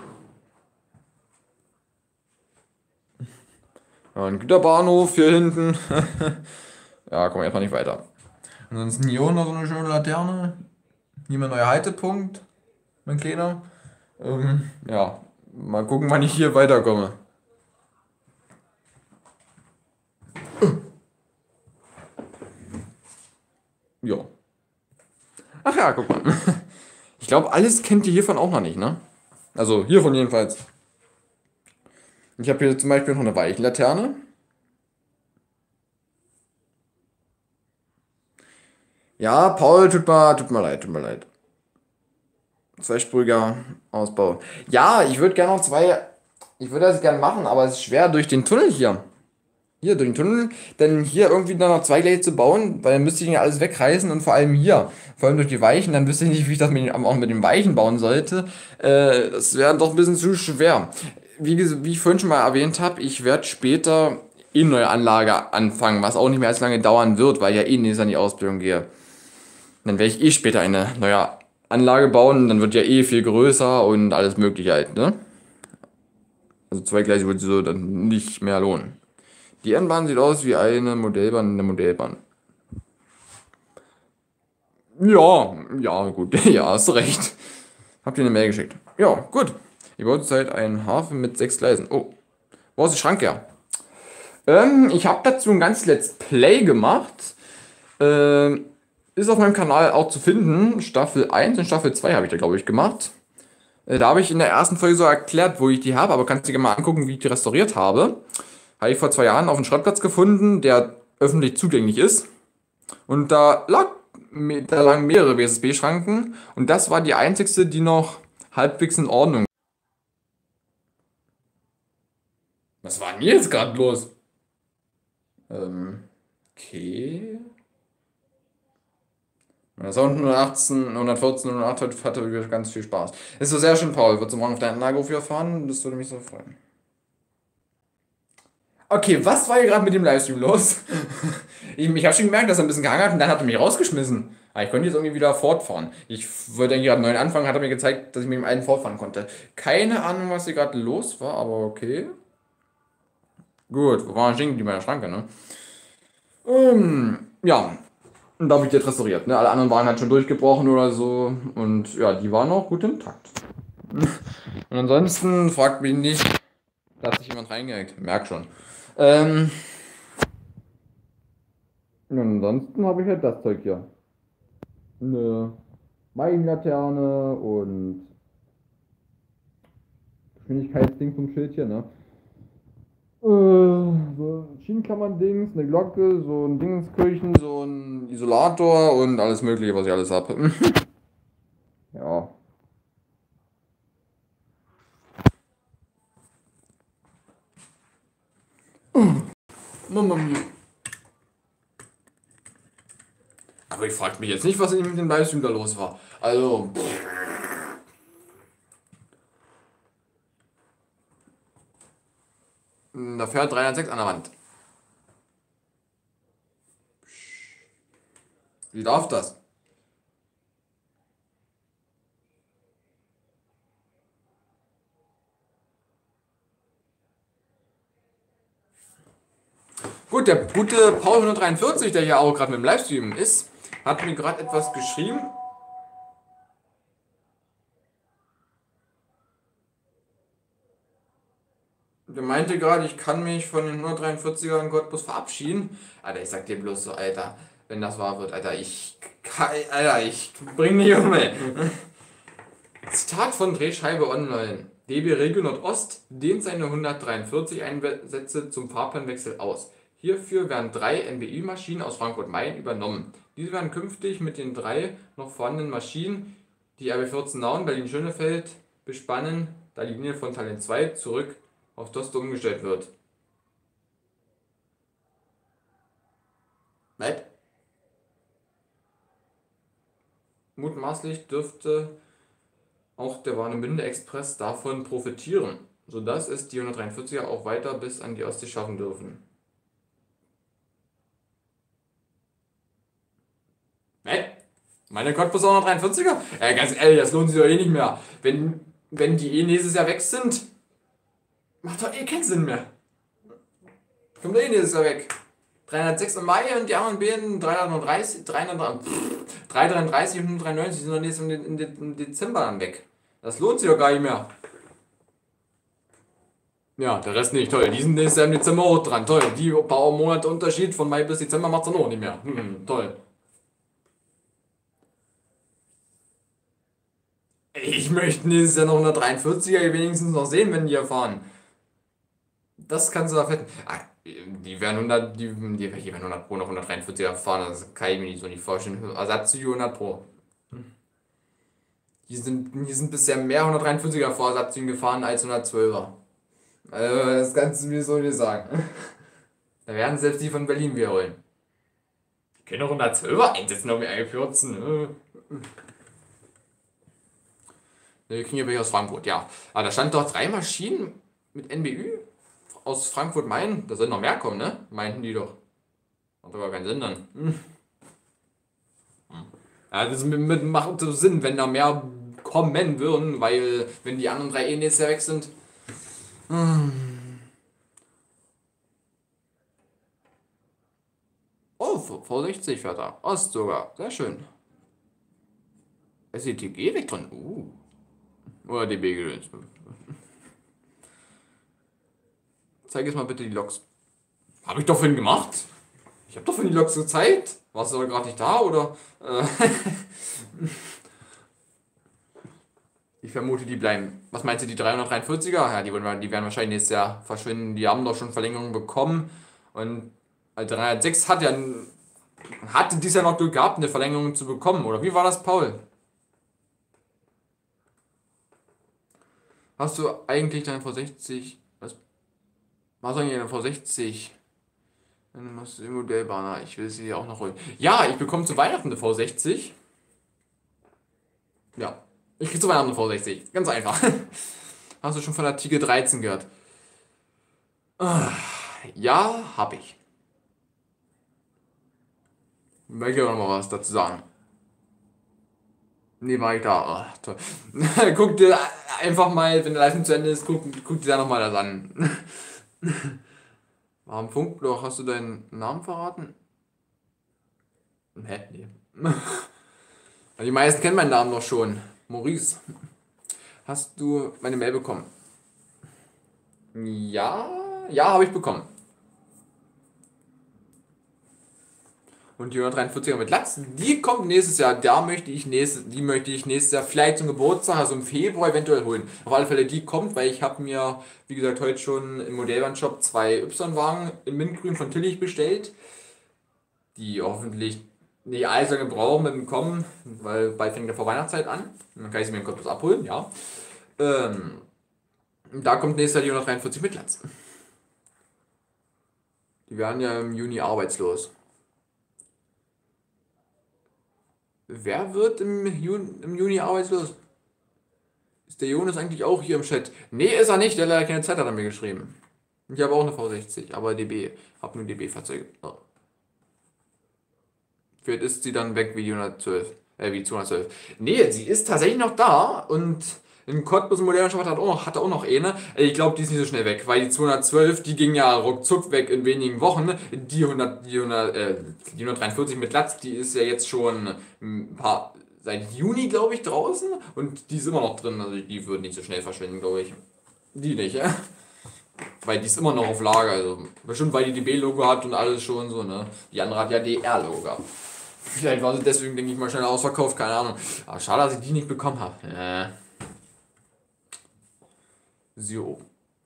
Ja, ein Güterbahnhof hier hinten. Ja, kommen wir erstmal nicht weiter. Ansonsten hier unten noch so eine schöne Laterne. Hier mein neuer Haltepunkt. Mein kleiner. Ähm, ja, mal gucken, wann ich hier weiterkomme. Ja. Ach ja, guck mal. Ich glaube, alles kennt ihr hiervon auch noch nicht, ne? Also hiervon jedenfalls. Ich habe hier zum Beispiel noch eine Weichenlaterne. Ja, Paul, tut mir, tut mir leid, tut mir leid. Zweispuriger Ausbau. Ja, ich würde gerne noch zwei. Ich würde das gerne machen, aber es ist schwer durch den Tunnel hier. Hier, durch den Tunnel, dann hier irgendwie dann noch zwei Gleise zu bauen, weil dann müsste ich ja alles wegreißen und vor allem hier, vor allem durch die Weichen, dann wüsste ich nicht, wie ich das mit den, auch mit den Weichen bauen sollte. Äh, das wäre doch ein bisschen zu schwer. Wie, ges- wie ich vorhin schon mal erwähnt habe, ich werde später eh eine neue Anlage anfangen, was auch nicht mehr als lange dauern wird, weil ich ja eh nächstes Jahr in die Ausbildung gehe. Dann werde ich eh später eine neue Anlage bauen, dann wird ja eh viel größer und alles mögliche halt, ne? Also zwei Gleise würde so dann nicht mehr lohnen. Die N-Bahn sieht aus wie eine Modellbahn in der Modellbahn. Ja, ja, gut, ja, hast du recht. Habt ihr eine Mail geschickt? Ja, gut. Ihr baut zurzeit einen Hafen mit sechs Gleisen. Oh, wo ist die Schranke her? Ähm, ich habe dazu ein ganzes Let's Play gemacht. Ähm, ist auf meinem Kanal auch zu finden. Staffel eins und Staffel zwei habe ich da, glaube ich, gemacht. Äh, da habe ich in der ersten Folge so erklärt, wo ich die habe, aber kannst du dir mal angucken, wie ich die restauriert habe. Habe ich vor zwei Jahren auf einem Schrottplatz gefunden, der öffentlich zugänglich ist. Und da lag, me- da lagen mehrere W S B-Schranken und das war die einzigste, die noch halbwegs in Ordnung. Was war denn jetzt gerade los? Ähm, okay. Das Sound hundertachtzehn, hundertvierzehn, hundertacht hatte hatte wieder ganz viel Spaß. Ist so sehr schön, Paul. Würdest du morgen auf deinen Lagerhof wieder fahren? Das würde mich so freuen. Okay, was war hier gerade mit dem Livestream los? Ich, ich habe schon gemerkt, dass er ein bisschen gehangen hat und dann hat er mich rausgeschmissen. Aber ich konnte jetzt irgendwie wieder fortfahren. Ich wollte eigentlich gerade einen neuen anfangen, hat er mir gezeigt, dass ich mit dem einen fortfahren konnte. Keine Ahnung, was hier gerade los war, aber okay. Gut, wo waren stehen die bei der Schranke, ne? Ähm, ja, und da habe ich die jetzt restauriert, ne? Alle anderen waren halt schon durchgebrochen oder so. Und ja, die waren auch gut intakt. Und ansonsten fragt mich nicht, da hat sich jemand reingehackt. Merk schon. Ähm, und ansonsten habe ich halt das Zeug hier. Eine Magenlaterne und Geschwindigkeitsding vom Schild hier, ne? Äh, so ein Schienenklammern-Dings, eine Glocke, so ein Dingskirchen, so ein Isolator und alles Mögliche, was ich alles habe. Ja. Mama mia. Aber ich frage mich jetzt nicht, was mit dem Livestream da los war. Also, pff, da fährt dreihundertsechs an der Wand. Wie darf das? Gut, der gute Paul hundertdreiundvierzig, der hier auch gerade mit dem Livestream ist, hat mir gerade etwas geschrieben. Der meinte gerade, ich kann mich von den hundertdreiundvierziger in Cottbus verabschieden. Alter, ich sag dir bloß so, Alter, wenn das wahr wird, Alter, ich. Alter, ich bring dich um, ey. Zitat von Drehscheibe Online. D B Regio Nordost dehnt seine hundertdreiundvierzig-Einsätze zum Fahrplanwechsel aus. Hierfür werden drei N B Ü-Maschinen aus Frankfurt-Main übernommen. Diese werden künftig mit den drei noch vorhandenen Maschinen, die R B vierzehn Nauen Berlin-Schönefeld, bespannen, da die Linie von Talent zwei zurück auf Toste umgestellt wird. Was? Mutmaßlich dürfte auch der Warnemünde-Express davon profitieren, sodass es die hundertdreiundvierziger auch weiter bis an die Ostsee schaffen dürfen. Was? Meine Cottbus hundertdreiundvierziger? Ja, ganz ehrlich, das lohnt sich doch eh nicht mehr. Wenn, wenn die eh nächstes Jahr weg sind, macht doch eh keinen Sinn mehr. Kommt eh nächstes Jahr weg. dreihundertsechs im Mai und die anderen beiden dreihundertdreißig, dreihundertdreißig und hundertdreiundneunzig sind dann jetzt im, im Dezember dann weg. Das lohnt sich doch gar nicht mehr. Ja, der Rest nicht. Toll. Die sind nächstes Jahr im Dezember auch dran. Toll. Die paar Monate Unterschied von Mai bis Dezember macht es dann auch nicht mehr. Hm, toll. Ich möchte nächstes Jahr noch hundertdreiundvierziger wenigstens noch sehen, wenn die hier fahren. Das kannst du da fetten. Ah, die werden hundert, die, die, die werden hundert Pro noch hundertdreiundvierziger fahren, das kann ich mir nicht so nicht vorstellen. Ersatzzüge hundert Pro. Die sind, die sind bisher mehr hundertdreiundvierziger Vorsatzügen gefahren als hundertzwölfer. Also, das kannst du mir so nicht sagen. Da werden selbst die von Berlin wiederholen. Die können auch hundertzwölfer einsetzen auf die R vierzehn. Ne, wir kriegen ja welche aus Frankfurt, ja. Aber da stand doch drei Maschinen mit N B Ü aus Frankfurt-Main. Da sollen noch mehr kommen, ne? Meinten die doch. Macht doch gar keinen Sinn dann. Hm. Ja, das mit, mit macht so Sinn, wenn da mehr kommen würden, weil wenn die anderen drei eh nächstes Jahr weg sind. Hm. Oh, V sechzig fährt da. Ost sogar. Sehr schön. S E T G weg drin. Uh. Oder D B gedöns. Zeig jetzt mal bitte die Loks. Habe ich doch vorhin gemacht. Ich habe doch vorhin die Loks gezeigt. Warst du aber gerade nicht da, oder? Äh, ich vermute, die bleiben. Was meinst du, die dreihundertdreiundvierziger? Ja, die, wollen, die werden wahrscheinlich nächstes Jahr verschwinden. Die haben doch schon Verlängerung bekommen. Und dreihundertsechs hat ja, hatte dies Jahr noch Glück gehabt, eine Verlängerung zu bekommen. Oder wie war das, Paul? Hast du eigentlich dein V sechzig? Was? Was eigentlich dein V sechzig? Dann machst du den Modellbahner. Ich will sie auch noch holen. Ja, ich bekomme zu Weihnachten eine V sechzig. Ja. Ich krieg zu Weihnachten eine V sechzig. Ganz einfach. Hast du schon von Artikel dreizehn gehört? Ja, hab ich. Möchte ich auch noch mal was dazu sagen? Nee, mach ich da. Ach, toll. Guck dir einfach mal, wenn der Live zu Ende ist, guck, guck dir da nochmal das an. Am Funkloch, hast du deinen Namen verraten? Hä? Nee. Die meisten kennen meinen Namen doch schon. Maurice. Hast du meine Mail bekommen? Ja, ja, habe ich bekommen. Und die hundertdreiundvierziger mit Latz, die kommt nächstes Jahr. Da möchte ich nächstes, die möchte ich nächstes Jahr vielleicht zum Geburtstag, also im Februar eventuell holen. Auf alle Fälle die kommt, weil ich habe mir, wie gesagt, heute schon im Modellbahnshop zwei Y-Wagen in Mintgrün von Tillich bestellt, die hoffentlich nicht allzu lange brauchen mit dem Kommen, weil bald fängt ja vor Weihnachtszeit an. Dann kann ich sie mir in Cottbus abholen, ja. Ähm, da kommt nächstes Jahr die hundertdreiundvierzig mit Latz. Die werden ja im Juni arbeitslos. Wer wird im Juni, im Juni arbeitslos? Ist der Jonas eigentlich auch hier im Chat? Nee, ist er nicht, der hat leider keine Zeit, hat er mir geschrieben. Ich habe auch eine V sechzig, aber D B. Hab nur D B-Fahrzeuge. Oh. Vielleicht ist sie dann weg wie die hundertzwölf. Äh, wie die zweihundertzwölf. Nee, sie ist tatsächlich noch da und in Cottbus im modernen Shop hat, auch noch, hat er auch noch eine. Ich glaube, die ist nicht so schnell weg, weil die zweihundertzwölf, die ging ja ruckzuck weg in wenigen Wochen. Die, hundert, die, hundert, äh, die hundertdreiundvierzig mit Latz, die ist ja jetzt schon ein paar, seit Juni, glaube ich, draußen. Und die ist immer noch drin. Also die wird nicht so schnell verschwinden, glaube ich. Die nicht, ja? Weil die ist immer noch auf Lager. Also bestimmt, weil die D B-Logo hat und alles schon so, ne? Die andere hat ja D R-Logo gehabt. Vielleicht war sie deswegen, denke ich mal, schnell ausverkauft, keine Ahnung. Aber schade, dass ich die nicht bekommen habe. Äh. So.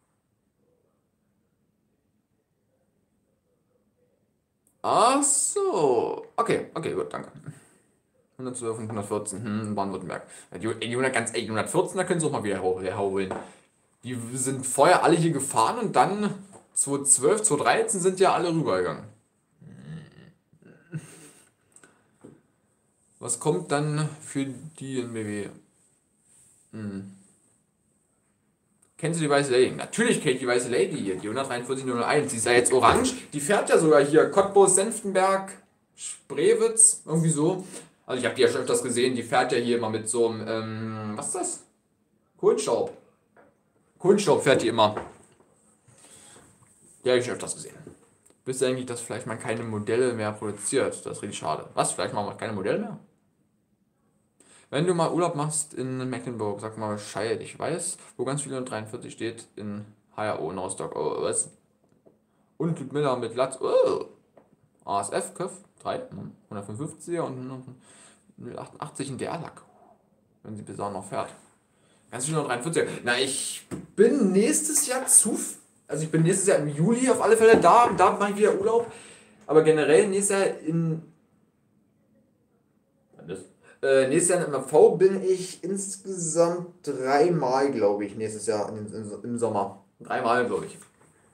Ach so. Okay, okay, gut, danke. hundertzwölf und hundertvierzehn, hm, Baden-Württemberg. Die, die hundert, ganz ehrlich, hundertvierzehn, da können sie auch mal wieder herholen. Die sind vorher alle hier gefahren und dann zweitausendzwölf, zweitausenddreizehn sind ja alle rübergegangen. Was kommt dann für die in B W? Hm. Kennst du die Weiße Lady? Natürlich kenne ich die Weiße Lady hier, die hundertdreiundvierzig null eins. Die ist ja jetzt orange. Die fährt ja sogar hier Cottbus, Senftenberg, Spreewitz, irgendwie so. Also ich habe die ja schon öfters gesehen. Die fährt ja hier immer mit so einem, ähm, was ist das? Kohlenstaub. Kohlenstaub fährt die immer. Die habe ich schon öfters gesehen. Wisst ihr eigentlich, dass vielleicht man keine Modelle mehr produziert? Das ist richtig schade. Was? Vielleicht machen wir keine Modelle mehr? Wenn du mal Urlaub machst in Mecklenburg, sag mal Bescheid. Ich weiß, wo ganz viele dreiundvierzig steht in H R O in Rostock. Oh, was? Und Ludmilla mit Latz. Oh. A S F, Köpf, drei, hundertfünfundfünfziger und achtzig in der Lack. Wenn sie bis auch noch fährt. Ganz viele dreiundvierziger. Na, ich bin nächstes Jahr zu. Also ich bin nächstes Jahr im Juli auf alle Fälle da. Da mache ich wieder Urlaub. Aber generell nächstes Jahr in. Was ist? Äh, nächstes Jahr in M A V bin ich insgesamt dreimal, glaube ich, nächstes Jahr in, in, im Sommer. Dreimal, glaube ich.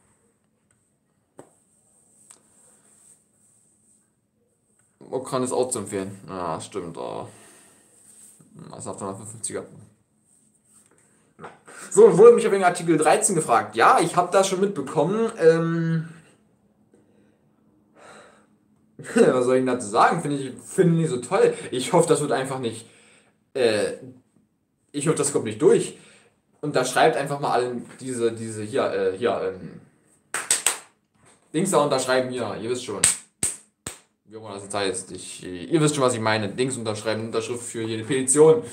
Okran ist auch zu empfehlen. Ja, stimmt. Oh. Das ist auf hundertfünfziger. So, wurde mich wegen Artikel dreizehn gefragt. Ja, ich habe das schon mitbekommen. Ähm Was soll ich dazu sagen? Finde ich, find ich nicht so toll. Ich hoffe, das wird einfach nicht. Äh, ich hoffe, das kommt nicht durch. Und da schreibt einfach mal alle diese, diese hier, äh, hier, ähm, Dings da unterschreiben hier. Ihr wisst schon. Wie auch immer das jetzt heißt. Ich, ihr wisst schon, was ich meine. Dings unterschreiben, Unterschrift für jede Petition.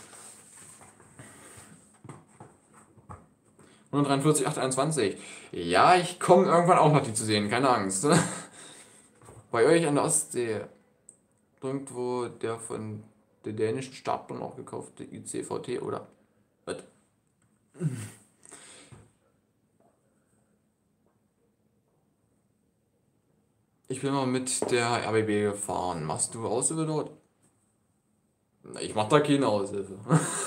hundertdreiundvierzig, achthunderteinundzwanzig. Ja, ich komme irgendwann auch noch die zu sehen. Keine Angst. Bei euch an der Ostsee, irgendwo der von der dänischen Stadtbahn auch gekaufte I C V T, oder? Was? Ich bin mal mit der R B B gefahren. Machst du Aushilfe dort? Na, ich mach da keine Aushilfe.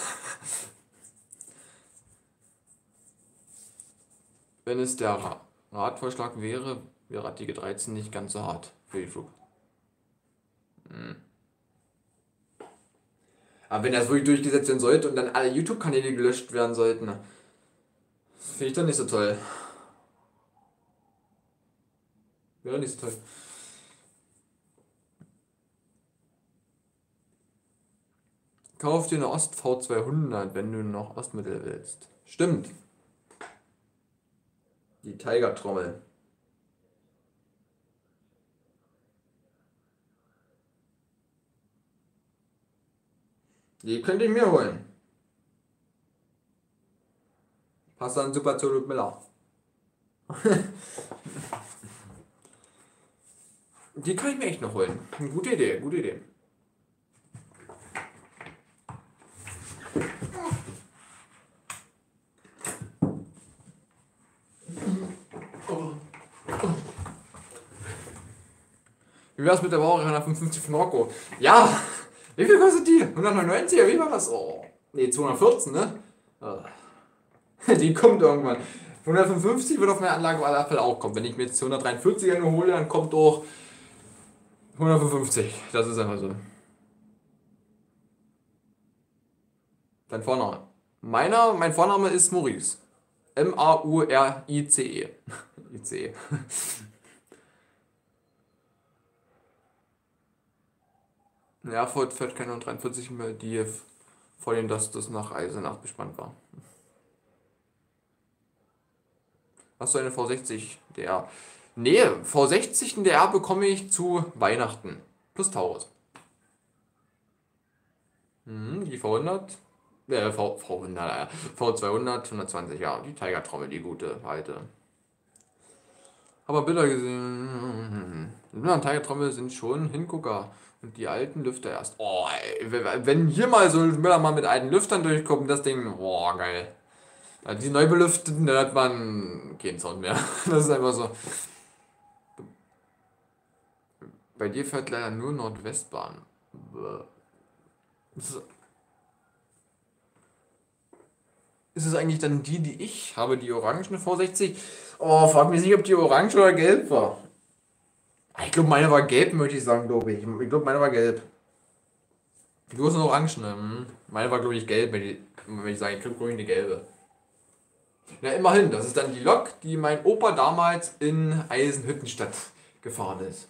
Wenn es der Ra Radvorschlag wäre, wäre Artikel dreizehn nicht ganz so hart für YouTube. Hm. Aber wenn das wirklich durchgesetzt werden sollte und dann alle YouTube-Kanäle gelöscht werden sollten, das finde ich doch nicht so toll. Wäre nicht so toll. Kauf dir eine Ost V zweihundert, wenn du noch Ostmittel willst. Stimmt. Die Tiger-Trommel. Die könnte ich mir holen. Passt dann super zu Ludmilla. Die kann ich mir echt noch holen. Gute Idee, gute Idee. Wie wär's mit der Bauer hundertfünfundfünfzig von Rocco? Ja! Wie viel kostet die? hundertneunundneunzig? Wie war das? Oh. Ne, zweihundertvierzehn, ne? Die kommt irgendwann. hundertfünfundfünfzig wird auf meine Anlage auf alle Fälle auch kommen. Wenn ich mir jetzt die hundertdreiundvierziger nur hole, dann kommt auch hundertfünfundfünfzig. Das ist einfach so. Dein Vorname. Meiner, mein Vorname ist Maurice. M A U R I C E. I C E. In Erfurt fährt keine hundertdreiundvierzig mehr, die vor allem, dass das nach Eisenach bespannt war. Hast du eine V sechzig D R? Nee, V sechzig in D R bekomme ich zu Weihnachten. Plus Taurus. Mhm, die V hundert. Äh, v, V100, V zweihundert, hundertzwanzig, ja. Die Tiger-Trommel, die gute, alte. Aber Bilder gesehen. Bilder und Tiger-Trommel sind schon Hingucker. Und die alten Lüfter erst. Oh, ey, wenn hier mal so ein Müller mal mit alten Lüftern durchkommt, das Ding, boah, geil. Also die neu belüfteten, da hat man keinen Sound mehr. Das ist einfach so. Bei dir fährt leider nur Nordwestbahn. Ist es, ist es eigentlich dann die, die ich habe, die orangene V sechzig? Oh, frag mich nicht, ob die orange oder gelb war. Ich glaube, meine war gelb, möchte ich sagen, glaube ich. Ich glaube, meine war gelb. Du hast eine orange, ne? Hm. Meine war, glaube ich, gelb, wenn ich, wenn ich sage, ich glaube, eine gelbe. Na, immerhin, das ist dann die Lok, die mein Opa damals in Eisenhüttenstadt gefahren ist.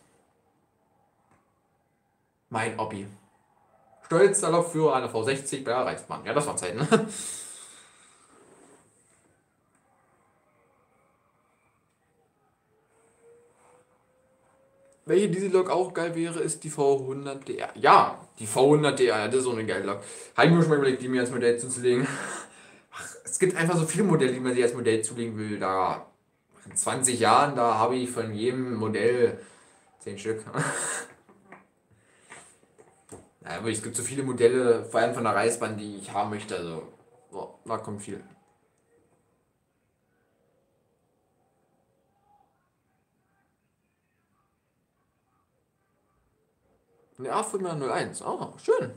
Mein Oppi. Stolzer Lokführer einer V sechzig bei der Reichsbahn. Ja, das war Zeit, ne? Welche Diesellok auch geil wäre, ist die V hundert D R. Ja, die V hundert D R, das ist so eine geile Lok. Habe ich mir schon mal überlegt, die mir als Modell zuzulegen. Ach, es gibt einfach so viele Modelle, die man sich als Modell zulegen will. Da in zwanzig Jahren, da habe ich von jedem Modell zehn Stück. Ja, aber es gibt so viele Modelle, vor allem von der Reichsbahn, die ich haben möchte. Also, boah, da kommt viel. Eine A fünfhunderteins. Oh, schön.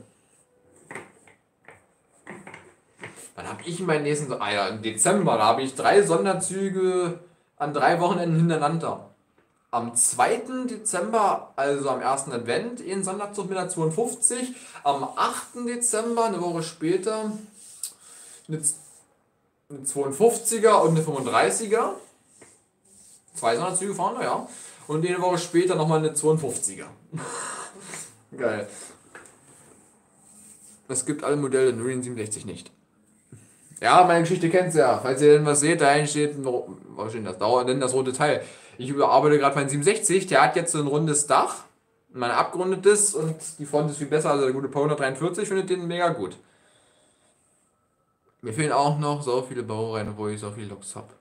Dann habe ich meinen nächsten, ah ja, im Dezember, da habe ich drei Sonderzüge an drei Wochenenden hintereinander. Am zweiten Dezember, also am ersten Advent, einen Sonderzug mit der zweiundfünfzig. Am achten Dezember, eine Woche später, eine zweiundfünfziger und eine fünfunddreißiger. Zwei Sonderzüge fahren wir, ja. Und eine Woche später nochmal eine zweiundfünfziger. Geil. Es gibt alle Modelle, nur den siebenundsechzig nicht. Ja, meine Geschichte kennt's ja. Falls ihr denn was seht, da steht ein, was steht das? Dauer, denn das rote Teil. Ich überarbeite gerade meinen siebenundsechzig, der hat jetzt so ein rundes Dach, mein abgerundetes und die Front ist viel besser, also der gute Pau hundertdreiundvierzig findet den mega gut. Mir fehlen auch noch so viele Baureihen, wo ich so viele Loks habe.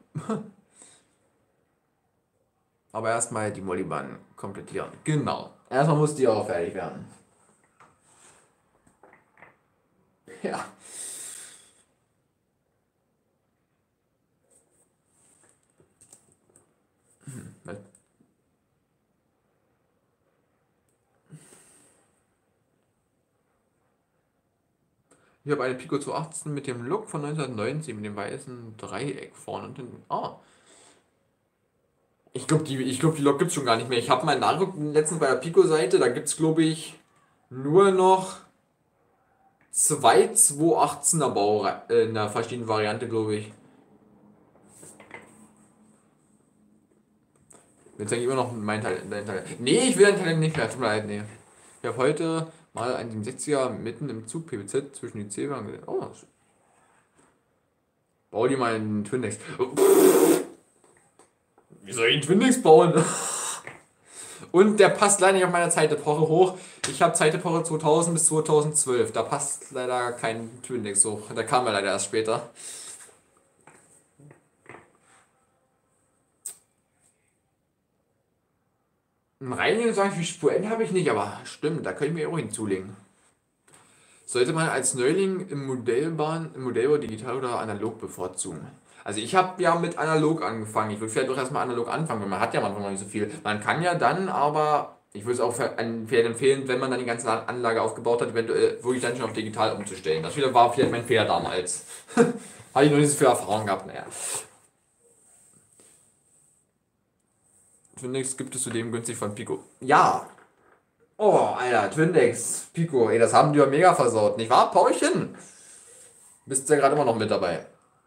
Aber erstmal die Mollybahn komplettieren. Genau. Erstmal muss die auch fertig werden. Ja. Ich habe eine Pico zweihundertachtzehn mit dem Look von neunzehnhundertneunzig mit dem weißen Dreieck vorne und hinten. Ah. Ich glaube, die, ich glaub, die Lok gibt es schon gar nicht mehr. Ich habe mal nachgeguckt letztens bei der Pico-Seite, da gibt es, glaube ich, nur noch zwei zweihundertachtzehner Bau äh, in der verschiedenen Variante, glaube ich. Jetzt denke ich immer noch mein Teil, dein Teil. Nee, ich will dein Teil nicht mehr. Tut mir leid, nee. Ich habe heute mal einen siebenundsechziger mitten im Zug P B Z zwischen die C-Wagen gesehen. Oh, bau dir mal einen Twindex. Wie soll ich einen Twindex bauen? Und der passt leider nicht auf meine Zeitepoche hoch. Ich habe Zeitepoche zweitausend bis zweitausendzwölf. Da passt leider kein Twindex hoch. Da kam er leider erst später. Ein reinigen sage ich, wie Spur habe ich nicht, aber stimmt, da könnte ich mir auch hinzulegen. Sollte man als Neuling im Modellbahn, im Modellbau digital oder analog bevorzugen? Also ich habe ja mit analog angefangen. Ich würde vielleicht auch erstmal analog anfangen, weil man hat ja manchmal noch nicht so viel. Man kann ja dann aber, ich würde es auch vielleicht empfehlen, wenn man dann die ganze Anlage aufgebaut hat, eventuell wirklich dann schon auf digital umzustellen. Das wieder war vielleicht mein Fehler damals. Habe ich noch nicht so viel Erfahrung gehabt, naja. Twindex gibt es zudem günstig von Pico. Ja. Oh, Alter, Twindex, Pico, ey, das haben die ja mega versaut, nicht wahr, Paulchen? Bist ja gerade immer noch mit dabei.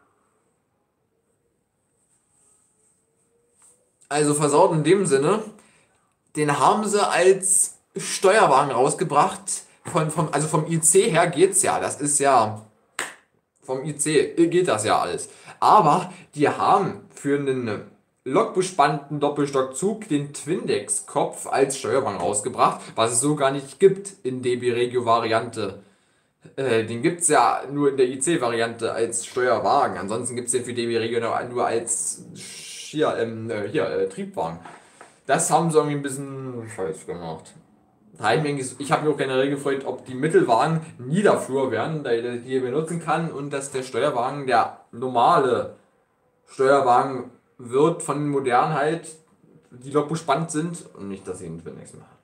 Also versaut in dem Sinne, den haben sie als Steuerwagen rausgebracht. Von, vom, also vom I C her geht's ja. Das ist ja. Vom I C geht das ja alles. Aber die haben für einen lokbespannten Doppelstockzug den Twindex-Kopf als Steuerwagen rausgebracht, was es so gar nicht gibt in D B Regio-Variante. Äh, den gibt es ja nur in der I C-Variante als Steuerwagen. Ansonsten gibt es den für D B Regio nur als hier, ähm, hier äh, Triebwagen. Das haben sie irgendwie ein bisschen falsch gemacht. Ich habe mich auch generell gefreut, ob die Mittelwagen Niederflur werden, die ihr benutzen kann und dass der Steuerwagen der normale Steuerwagen wird von den modernen halt, die lokbespannt sind und nicht, dass sie einen Twindex machen.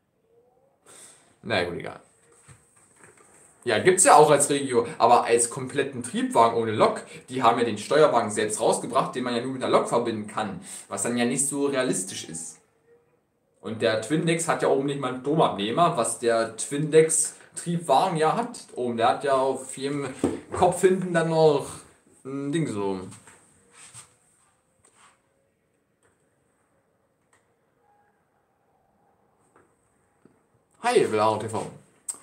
Na gut, egal. Ja, gibt's ja auch als Regio, aber als kompletten Triebwagen ohne Lok, die haben ja den Steuerwagen selbst rausgebracht, den man ja nur mit einer Lok verbinden kann, was dann ja nicht so realistisch ist. Und der Twindex hat ja oben nicht mal einen Stromabnehmer, was der Twindex Triebwagen ja hat. Oben, der hat ja auf jedem Kopf hinten dann noch ein Ding so. Hi, Velaro T V.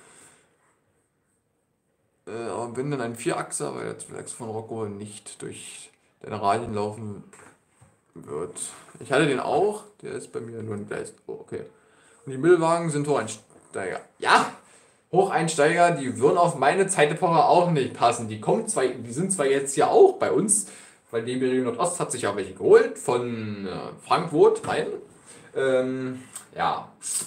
Äh, aber wenn dann ein Vierachser, weil der Twindex von Rocco nicht durch deine Radien laufen wird. Ich hatte den auch, der ist bei mir nur ein Gleis. Oh, okay. Und die Mittelwagen sind Hocheinsteiger. Ja! Hocheinsteiger, die würden auf meine Zeitepoche auch nicht passen. Die kommen zwar, die sind zwar jetzt ja auch bei uns, weil D B Regio Nordost hat sich ja welche geholt von äh, Frankfurt, Main. Ähm, ja.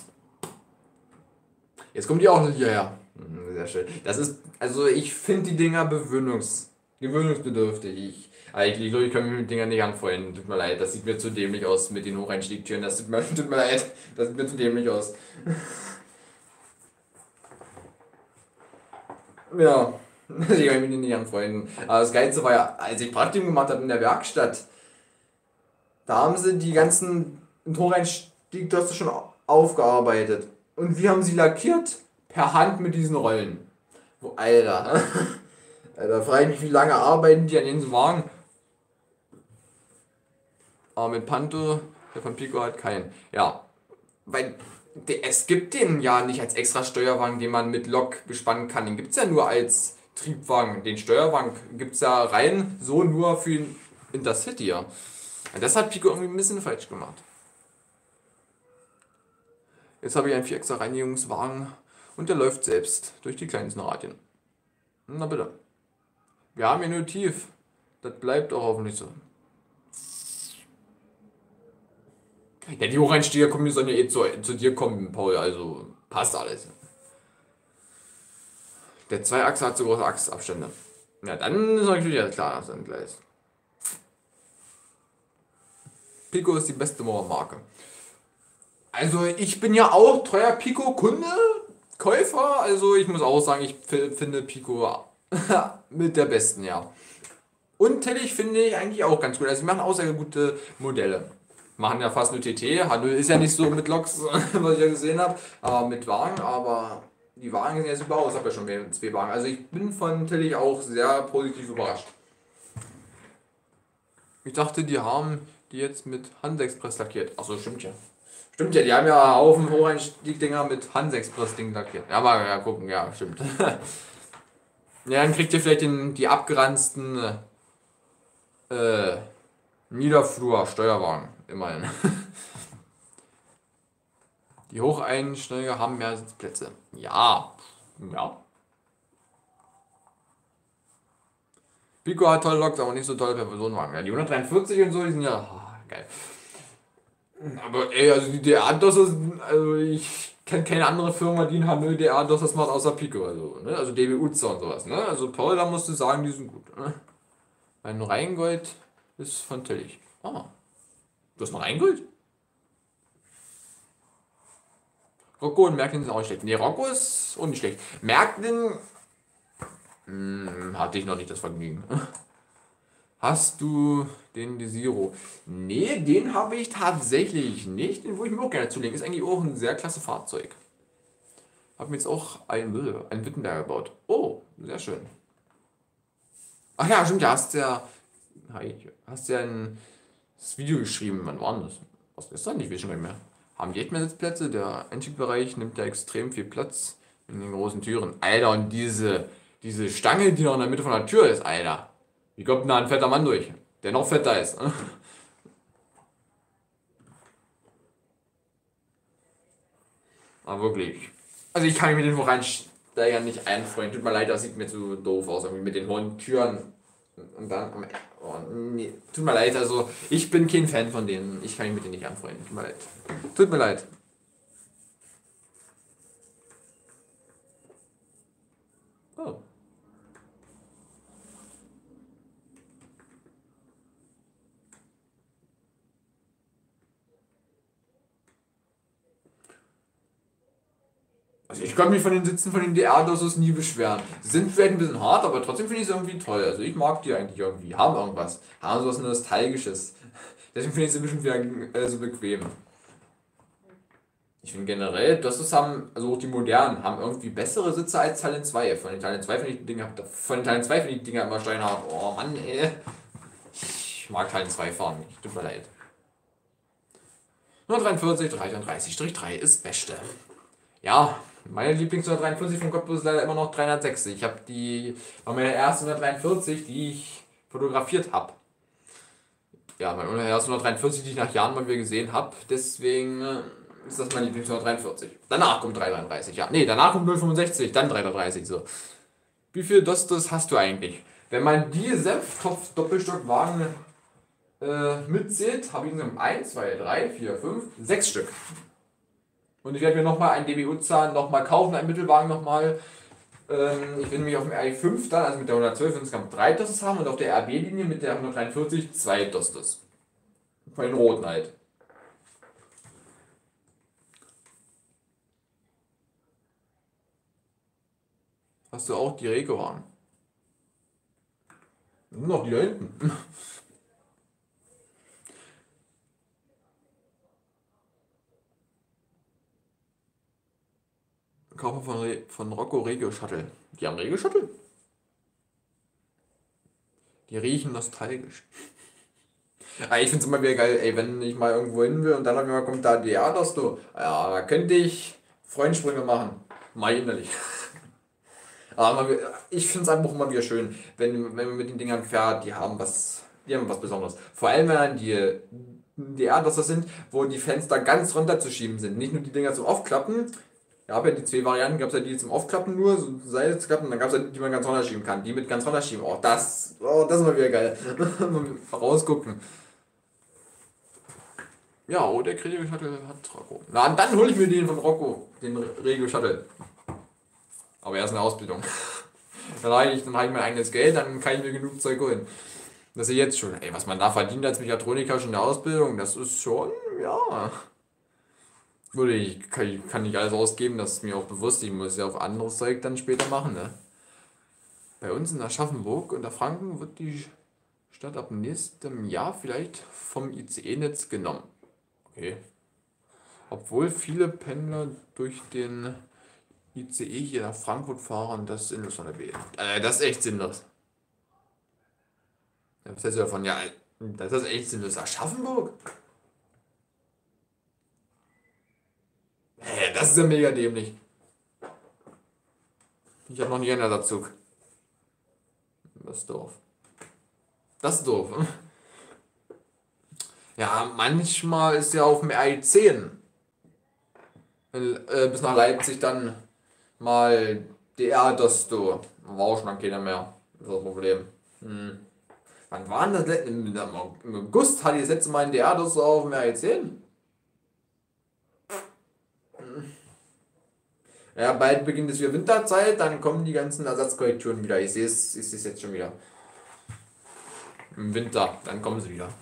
Jetzt kommen die auch hierher. Sehr schön. Das ist, also ich finde die Dinger bewöhnungs, gewöhnungsbedürftig. Aber ich glaube, ich kann mich mit den Dingern nicht anfreunden. Tut mir leid, das sieht mir zu dämlich aus mit den Hocheinstiegtüren. Das tut mir, tut mir leid, das sieht mir zu dämlich aus. Ja, ich kann mich nicht anfreunden. Aber das Geilste war ja, als ich Praktikum gemacht habe in der Werkstatt, da haben sie die ganzen Toreinstieg, du hast du schon aufgearbeitet. Und wie haben sie lackiert? Per Hand mit diesen Rollen. Wo, Alter. Da frage ich mich, wie lange arbeiten die an den Wagen? Aber mit Panto, der von Pico hat keinen. Ja, weil es gibt den ja nicht als extra Steuerwagen, den man mit Lok bespannen kann. Den gibt es ja nur als Triebwagen. Den Steuerwagen gibt es ja rein so nur für den Intercity. Ja. Das hat Pico irgendwie ein bisschen falsch gemacht. Jetzt habe ich einen vierachser Reinigungswagen und der läuft selbst durch die kleinsten Radien. Na bitte. Wir haben hier nur tief. Das bleibt auch hoffentlich so. Ja, die Hocheinsteiger kommen, die sollen ja eh zu, zu dir kommen, Paul, also passt alles. Der Zweiachser hat so große Achsabstände. Ja, dann ist natürlich ja klar, das ist ein Gleis. Pico ist die beste Moormarke. Also ich bin ja auch treuer Pico-Kunde, Käufer, also ich muss auch sagen, ich finde Pico mit der besten, ja. Und Tillich finde ich eigentlich auch ganz gut. Also sie machen auch sehr gute Modelle. Machen ja fast nur T T. Hanö ist ja nicht so mit Loks, was ich ja gesehen habe, aber mit Wagen, aber die Wagen sehen ja super aus, ich habe ja schon mehr zwei Wagen. Also ich bin von Tillich auch sehr positiv überrascht. Ich dachte, die haben die jetzt mit Hansexpress lackiert. Achso, stimmt ja. Stimmt ja, die haben ja auf dem Hocheinstieg-Dinger mit Hansexpress-Ding lackiert. Ja, mal ja, gucken, ja, stimmt. Ja, dann kriegt ihr vielleicht den, die abgeranzten äh, Niederflur-Steuerwagen, immerhin. Die Hocheinsteiger haben mehr Sitzplätze. Ja, ja. Pico hat tolle Loks, aber nicht so tolle per Personenwagen. Ja, die hundertdreiundvierzig und so, die sind ja oh, geil. Aber ey, also die D R-DOS ist, also ich kenne keine andere Firma, die in Hanö D R-DOS das macht, außer Pico. Also, ne? Also D B Uza und sowas. Ne? Also Paul, da musst du sagen, die sind gut. Ne? Ein Rheingold ist von Tillich. Ah, du hast noch Rheingold? Rocco und Märklin sind auch nicht schlecht. Ne, Rocco ist auch nicht schlecht. Märklin hm, hatte ich noch nicht das Vergnügen. Hast du den Desiro? Nee, den habe ich tatsächlich nicht. Den würde ich mir auch gerne zulegen. Ist eigentlich auch ein sehr klasse Fahrzeug. Hab mir jetzt auch ein, ein Wittenberger gebaut. Oh, sehr schön. Ach ja, stimmt, ja, hast ja. Hast ja ein das Video geschrieben. Wann war denn das? Was ist das nicht? Ich weiß schon gar nicht mehr. Haben die echt mehr Sitzplätze? Der Einstiegbereich nimmt ja extrem viel Platz in den großen Türen. Alter, und diese, diese Stange, die noch in der Mitte von der Tür ist, Alter. Wie kommt denn da ein fetter Mann durch, der noch fetter ist? Aber wirklich. Also ich kann mich mit den Reinsteigern nicht einfreuen. Tut mir leid, das sieht mir zu doof aus. Irgendwie mit den hohen Türen. Und dann. Oh, nee. Tut mir leid, also ich bin kein Fan von denen. Ich kann mich mit denen nicht anfreunden. Tut mir leid. Tut mir leid. Oh. Also ich kann mich von den Sitzen von den D R-DOSes nie beschweren. Sie sind vielleicht ein bisschen hart, aber trotzdem finde ich es irgendwie toll. Also ich mag die eigentlich irgendwie. Haben irgendwas. Haben sowas Nostalgisches. Deswegen finde ich es ein bisschen wieder, äh, so bequem. Ich finde generell, dass es haben, also auch die modernen, haben irgendwie bessere Sitze als Talent zwei. Von den Talent zwei finde ich die Dinger, von den Talent zwei finde ich die Dinger immer steinhart. Oh Mann, ey. Ich mag Talent zwei fahren nicht. Tut mir leid. hundertdreiundvierzig, dreihundertdreißig drei ist Beste. Ja, meine Lieblings hundertdreiundvierzig von Cottbus ist leider immer noch dreihundertsechzig. Ich habe die, war meine erste hundertdreiundvierzig, die ich fotografiert habe. Ja, meine erste hundertdreiundvierzig, die ich nach Jahren mal wieder gesehen habe. Deswegen äh, ist das mein Lieblings hundertdreiundvierzig. Danach kommt dreihundertdreißig, ja. Nee, danach kommt null fünfundsechzig, dann dreihundertdreißig, so. Wie viel Dostos hast du eigentlich? Wenn man die Senftopf-Doppelstockwagen äh, mitzählt, habe ich insgesamt eins, zwei, drei, vier, fünf, sechs Stück. Und ich werde mir nochmal ein D B U-Zahn nochmal kaufen, einen Mittelwagen nochmal. Ähm, ich will nämlich auf dem R fünf dann, also mit der hundertzwölf insgesamt drei Dostos haben und auf der R B-Linie mit der hundertdreiundvierzig zwei Dostos. Von den roten halt. Hast du auch die Rego-Wagen? Nur noch die da hinten. Kaufen von, Re von Rocco Regio Shuttle. Die haben Regio Shuttle? Die riechen nostalgisch. Aber ich finde es immer wieder geil, ey, wenn ich mal irgendwo hin will und dann auf einmal kommt da die Dosto. Ja, da könnte ich Freundsprünge machen. Mal innerlich. Aber ich finde es einfach immer wieder schön, wenn, wenn man mit den Dingern fährt, die haben was, die haben was Besonderes. Vor allem, wenn dann die, die Erdosser sind, wo die Fenster ganz runterzuschieben sind. Nicht nur die Dinger zum Aufklappen. Ja, ja, die zwei Varianten gab es ja die zum Aufklappen nur, so Seite zu klappen, und dann gab es ja die, die man ganz runterschieben kann. Die mit ganz runterschieben. Oh, das, oh, das ist mal wieder geil. Rausgucken. Ja, oh, der Regio Shuttle hat Rocco. Na, und dann hole ich mir den von Rocco, den Regio Shuttle. Aber erst eine Ausbildung. Dann habe ich, dann hab ich mein eigenes Geld, dann kann ich mir genug Zeug holen. Das ist jetzt schon, ey, was man da verdient als Mechatroniker schon in der Ausbildung, das ist schon, ja. Würde ich, kann, ich kann nicht alles ausgeben, das ist mir auch bewusst, ich muss ja auf anderes Zeug dann später machen, ne? Bei uns in Aschaffenburg und der Franken wird die Stadt ab nächstem Jahr vielleicht vom I C E-Netz genommen. Okay. Obwohl viele Pendler durch den I C E hier nach Frankfurt fahren, das ist sinnlos von der B. Äh, das ist echt sinnlos. Ja, was heißt davon? Ja, das ist echt sinnlos. Aschaffenburg? Hä, das ist ja mega dämlich. Ich habe noch nie einen Ersatzzug. Das ist doof. Das ist doof. Ja, manchmal ist ja auf dem R I zehn äh, bis nach Leipzig dann mal D R, das du. War auch schon keiner mehr. Das ist das Problem. Hm. Wann war denn das letzte? Im im August hatte ich das letzte Mal ein D R, das auf dem R I zehn. Ja, bald beginnt es wieder Winterzeit, dann kommen die ganzen Ersatzkorrekturen wieder. Ich sehe es, ich sehe es jetzt schon wieder. Im Winter, dann kommen sie wieder.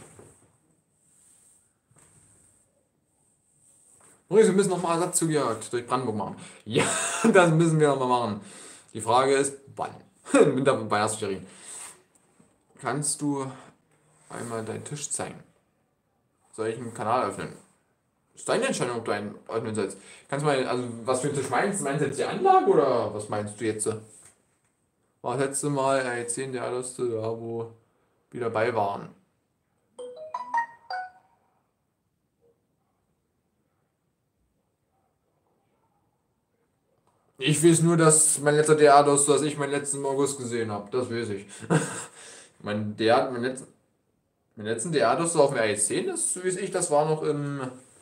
Übrigens, wir müssen nochmal Ersatzzüge durch Brandenburg machen. Ja, das müssen wir nochmal machen. Die Frage ist, wann? Im Winter und Weihnachtsferien. Kannst du einmal deinen Tisch zeigen? Soll ich einen Kanal öffnen? Ist deine Entscheidung, ob du einen öffnen sollst. Kannst du mal, also was für einen Tisch meinst du? Meinst du jetzt die Anlage oder was meinst du jetzt? War das letzte Mal R I zehn der erste, ja, wo wir dabei waren. Ich weiß nur, dass mein letzter D R, das, dass ich meinen letzten im August gesehen habe. Das weiß ich. mein D R, mein letzten, mein letzten D R, das auf dem R I zehn, das weiß ich, das war noch im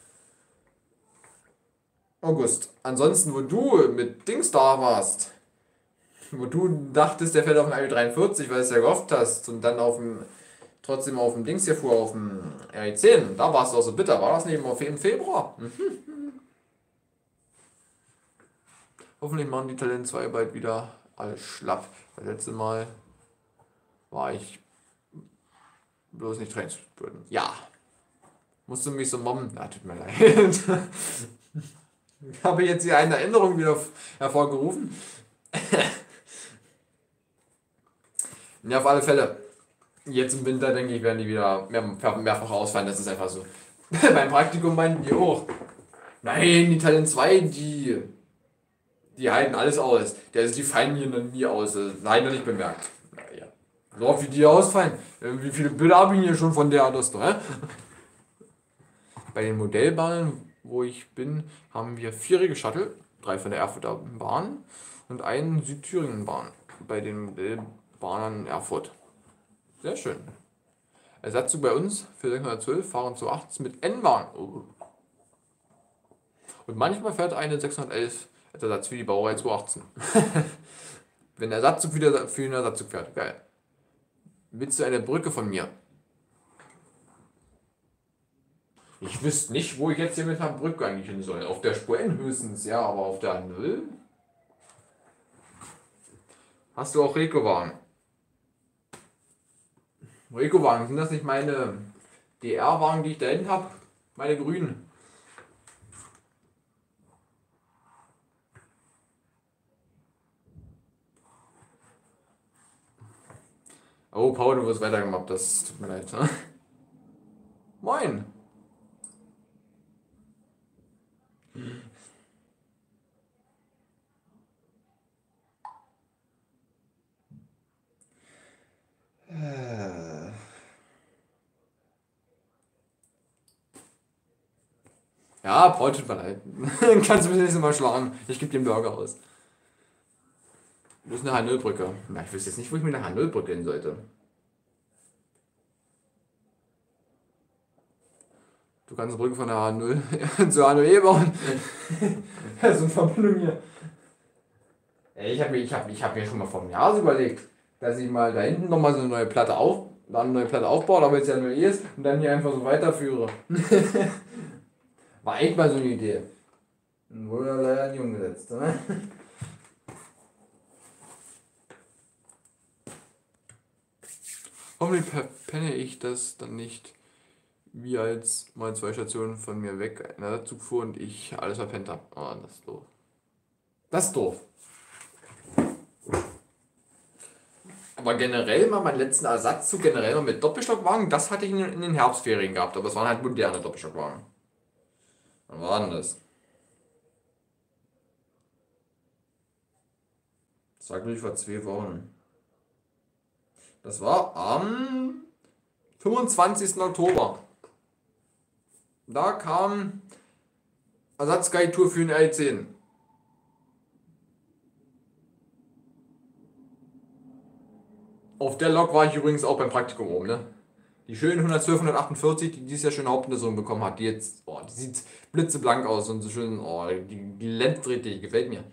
August. Ansonsten, wo du mit Dings da warst, wo du dachtest, der fährt auf dem R I dreiundvierzig, weil du es ja gehofft hast, und dann auf dem, trotzdem auf dem Dings hier fuhr, auf dem R I zehn, da warst du auch so bitter. War das nicht im Februar? Hm. Hoffentlich machen die Talent zwei bald wieder alles schlapp. Das letzte Mal war ich bloß nicht Trainingsbürden. Ja. Musst du mich so mobben? Na, tut mir leid. Ich habe jetzt hier eine Erinnerung wieder hervorgerufen. Ja, auf alle Fälle. Jetzt im Winter, denke ich, werden die wieder mehr, mehrfach ausfallen. Das ist einfach so. Beim Praktikum meinten die auch. Nein, die Talent zwei, die, die halten alles aus. Also die fallen hier noch nie aus. Nein, noch nicht bemerkt. Naja. So oft wie die ausfallen. Wie viele Bilder habe ich hier schon von der das da? Bei den Modellbahnen, wo ich bin, haben wir vierige Shuttle, drei von der Erfurter Bahn und einen Südthüringen-Bahn bei den Modellbahnen Erfurt. Sehr schön. Ersatzzug bei uns für sechshundertzwölf fahren zu achtzehn mit N-Bahn. Oh. Und manchmal fährt eine sechshundertelf als Ersatz für die Baureihe zweihundertachtzehn. Wenn der Ersatzzug wieder für den Ersatzzug fährt. Geil. Willst du eine Brücke von mir? Ich wüsste nicht, wo ich jetzt hier mit einer Brücke eigentlich hin soll. Auf der Spur N höchstens, ja, aber auf der null. Hast du auch Rekowagen? Rekowagen, sind das nicht meine D R-Wagen, die ich da hinten habe? Meine grünen. Oh, Paul, du wirst weitergemobbt, das tut mir leid. Ne? Moin! Ja, Paul, tut mir leid. Kannst du mich nächstes Mal schlagen. Ich gebe den Burger aus. Wo ist eine H null-Brücke? Na, ich wüsste jetzt nicht, wo ich mit einer H null-Brücke hin sollte. Du kannst eine Brücke von der H null zur H null E bauen. Das ist eine Verbindung hier. Ich habe mir, ich hab, ich hab mir schon mal vor einem Jahr so überlegt, dass ich mal da hinten nochmal so eine neue Platte auf, dann eine neue Platte aufbaue, damit es ja nur E ist, und dann hier einfach so weiterführe. War echt mal so eine Idee. Wurde leider nicht umgesetzt. Ne? Hoffentlich verpenne ich das dann nicht, wie als mal zwei Stationen von mir weg ein Ersatzzug fuhr und ich alles verpennt habe. Oh, das ist doof. Das ist doof. Aber generell mal meinen letzten Ersatzzug generell mal mit Doppelstockwagen, das hatte ich in, in den Herbstferien gehabt, aber es waren halt moderne Doppelstockwagen. Wann war denn das? Das war glaube ich vor zwei Wochen. Das war am fünfundzwanzigsten Oktober. Da kam Ersatzguide-Tour für den L zehn. Auf der Lok war ich übrigens auch beim Praktikum oben, ne? Die schönen hundertzwölf, hundertachtundvierzig, die dieses Jahr schöne Hauptperson bekommen hat, die jetzt, oh, die sieht blitzeblank aus und so schön, oh, die glänzt richtig, gefällt mir.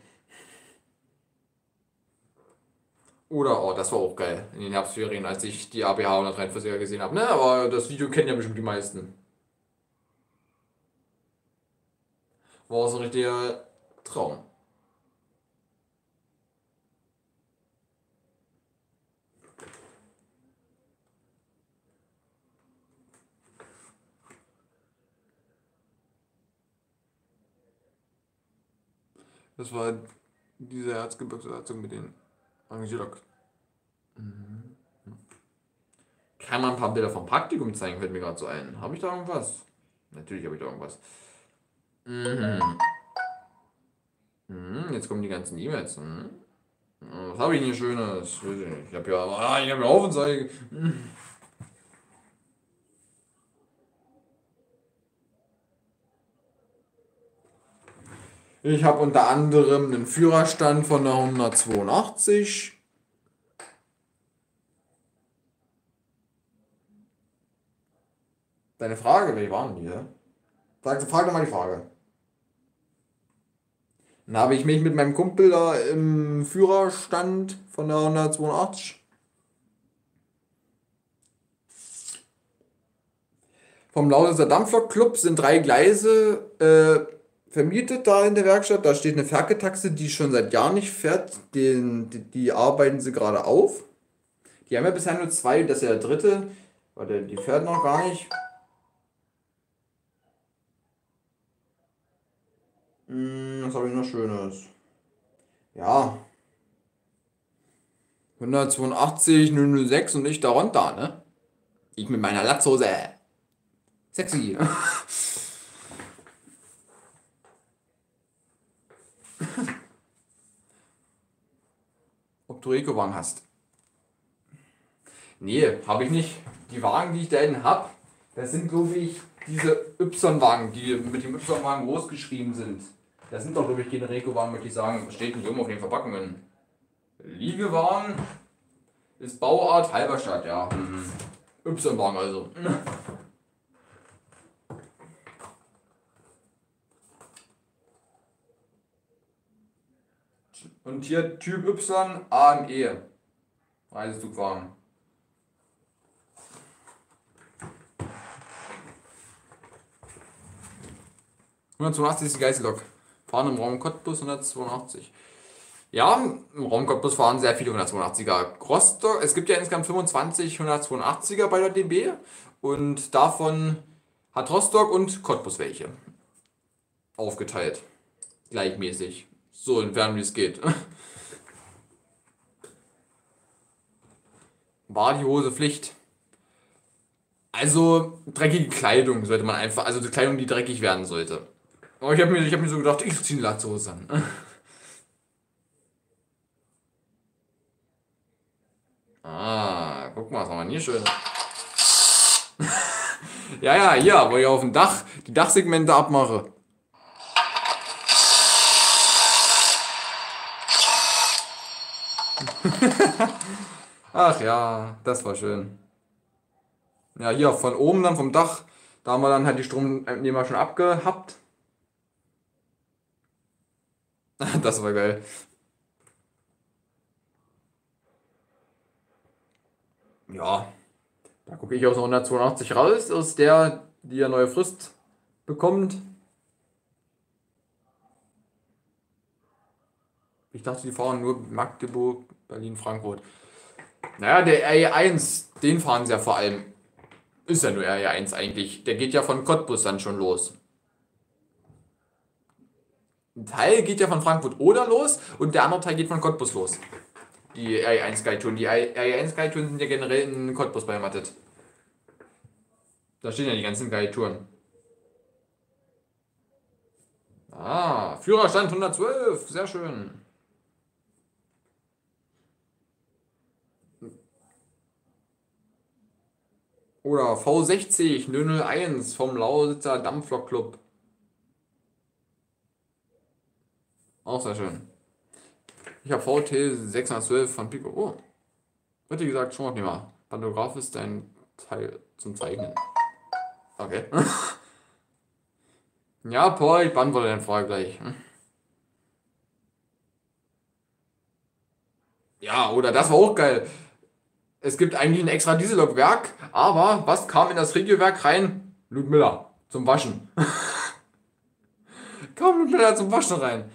Oder, oh, das war auch geil in den Herbstferien, als ich die A B H hundertdreiundvierziger gesehen habe, ne? Aber das Video kennen ja bestimmt die meisten. War so ein richtiger Traum. Das war diese Erzgebirgsbesatzung mit den Angelok. Mhm. Kann man ein paar Bilder vom Praktikum zeigen, fällt mir gerade so ein. Habe ich da irgendwas? Natürlich habe ich da irgendwas. Mhm. Mhm, jetzt kommen die ganzen E-Mails. Mhm. Was habe ich denn hier Schönes? Weiß ich nicht. Ich habe ja, ah, ich habe ja Aufzeige. Ich habe unter anderem einen Führerstand von der hundertzweiundachtzig. Deine Frage, welche waren die? Ja? Sag, frag doch mal die Frage. Dann habe ich mich mit meinem Kumpel da im Führerstand von der hundertzweiundachtzig vom Lausitzer Dampflok-Club sind drei Gleise äh, vermietet da in der Werkstatt. Da steht eine Ferketaxe, die schon seit Jahren nicht fährt. Den, die, die arbeiten sie gerade auf. Die haben ja bisher nur zwei, das ist ja der dritte. Warte, die fährt noch gar nicht. Hm, was habe ich noch Schönes? Ja, hundertzweiundachtzig, null null sechs und ich darunter, ne? Ich mit meiner Latzhose. Sexy. Ob du Eco-Wagen hast? Nee, habe ich nicht. Die Wagen, die ich da hinten habe, das sind, glaube ich, diese Y-Wagen, die mit dem Y-Wagen groß geschrieben sind. Das sind doch, glaube ich, keine Eco-Wagen, möchte ich sagen. Was steht denn hier oben auf den Verpackungen? Liegewagen ist Bauart Halberstadt, ja. Mhm. Y-Wagen also. Und hier Typ Y, A M E. Reisezugwagen. hundertzweiundachtzig ist die geilste Lok. Fahren im Raum Cottbus hundertzweiundachtzig. Ja, im Raum Cottbus fahren sehr viele hundertzweiundachtziger. Rostock, es gibt ja insgesamt fünfundzwanzig hundertzweiundachtziger bei der D B und davon hat Rostock und Cottbus welche. Aufgeteilt. Gleichmäßig. So entfernt wie es geht. War die Hose Pflicht? Also dreckige Kleidung sollte man einfach, also die Kleidung, die dreckig werden sollte. Aber ich habe mir, ich hab mir so gedacht, ich ziehe eine Latzhose an. Ah, guck mal, was haben wir hier schön. Ja, ja, hier, wo ich auf dem Dach die Dachsegmente abmache. Ach ja, das war schön. Ja, hier von oben dann vom Dach, da haben wir dann halt die Stromnehmer schon abgehabt. Das war geil. Ja, da gucke ich aus der hundertzweiundachtzig raus, aus der, die ja neue Frist bekommt. Ich dachte, die fahren nur Magdeburg, Berlin, Frankfurt. Naja, der R E eins, den fahren sie ja vor allem. Ist ja nur R E eins eigentlich. Der geht ja von Cottbus dann schon los. Ein Teil geht ja von Frankfurt oder los und der andere Teil geht von Cottbus los. Die R E eins Skytouren. Die R E eins Skytouren sind ja generell in Cottbus beheimatet. Da stehen ja die ganzen Skytouren. Ah, Führerstand hundertzwölf, sehr schön. Oder V sechzig null null eins vom Lausitzer Dampflokclub. Auch sehr schön. Ich habe V T sechshundertzwölf von Pico. Oh, wird dir gesagt, schon noch mal. Pantograph ist dein Teil zum Zeichnen. Okay. Ja, Paul, ich beantworte deine Frage gleich. Ja, oder das war auch geil. Es gibt eigentlich ein extra Diesellokwerk, aber was kam in das Regiowerk rein? Ludmilla zum Waschen. Kam Ludmilla zum Waschen rein.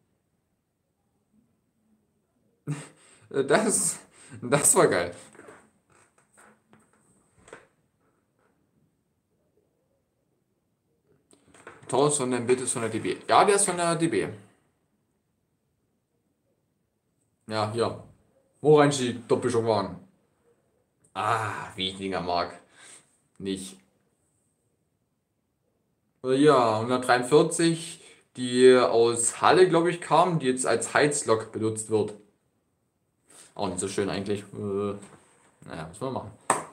Das, das war geil. Taurus von dem Bild ist von der D B. Ja, der ist von der D B. Ja, hier. Moranstieg, Doppelschwungwagen. Ah, wie ich Dinger mag. Nicht. Oder hier, hundertdreiundvierzig, die aus Halle, glaube ich, kam, die jetzt als Heizlok benutzt wird. Auch nicht so schön eigentlich. Äh, naja, muss man machen.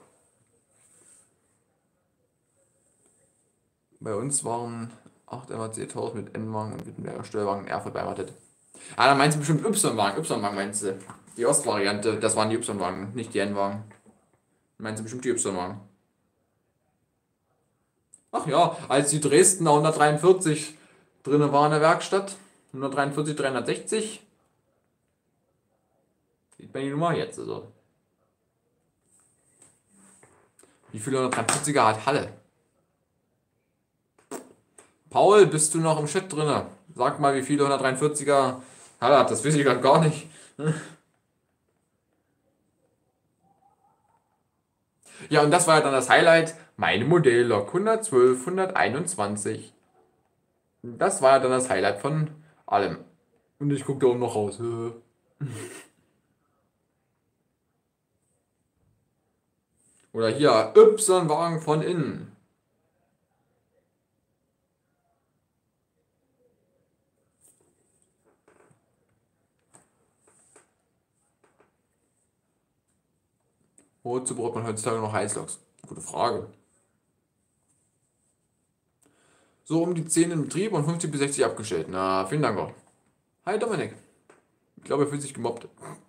Bei uns waren acht M A C tausend mit N-Wagen und Wittenberger Steuerwagen in Erfurt beheimatet. Ah, dann meinst du bestimmt Y-Wagen. Y-Wagen meinst du. Die Ostvariante, das waren die Y-Wagen, nicht die N-Wagen. Meinst du bestimmt die Y-Wagen? Ach ja, als die Dresdner hundertdreiundvierzig drin war in der Werkstatt, hundertdreiundvierzig dreihundertsechzig, sieht man die Nummer jetzt. Also. Wie viele hundertdreiundvierziger hat Halle? Paul, bist du noch im Chat drin? Sag mal, wie viele hundertdreiundvierziger Halle hat. Das weiß ich gerade gar nicht. Ja, und das war ja dann das Highlight. Meine Modelllok hundertzwölf, hunderteinundzwanzig. Das war ja dann das Highlight von allem. Und ich gucke da oben noch raus. Oder hier, Y-Wagen von innen. Wozu braucht man heutzutage noch Heizloks? Gute Frage. So um die zehn in Betrieb und fünfzig bis sechzig abgestellt. Na, vielen Dank auch. Hi Dominik. Ich glaube, er fühlt sich gemobbt.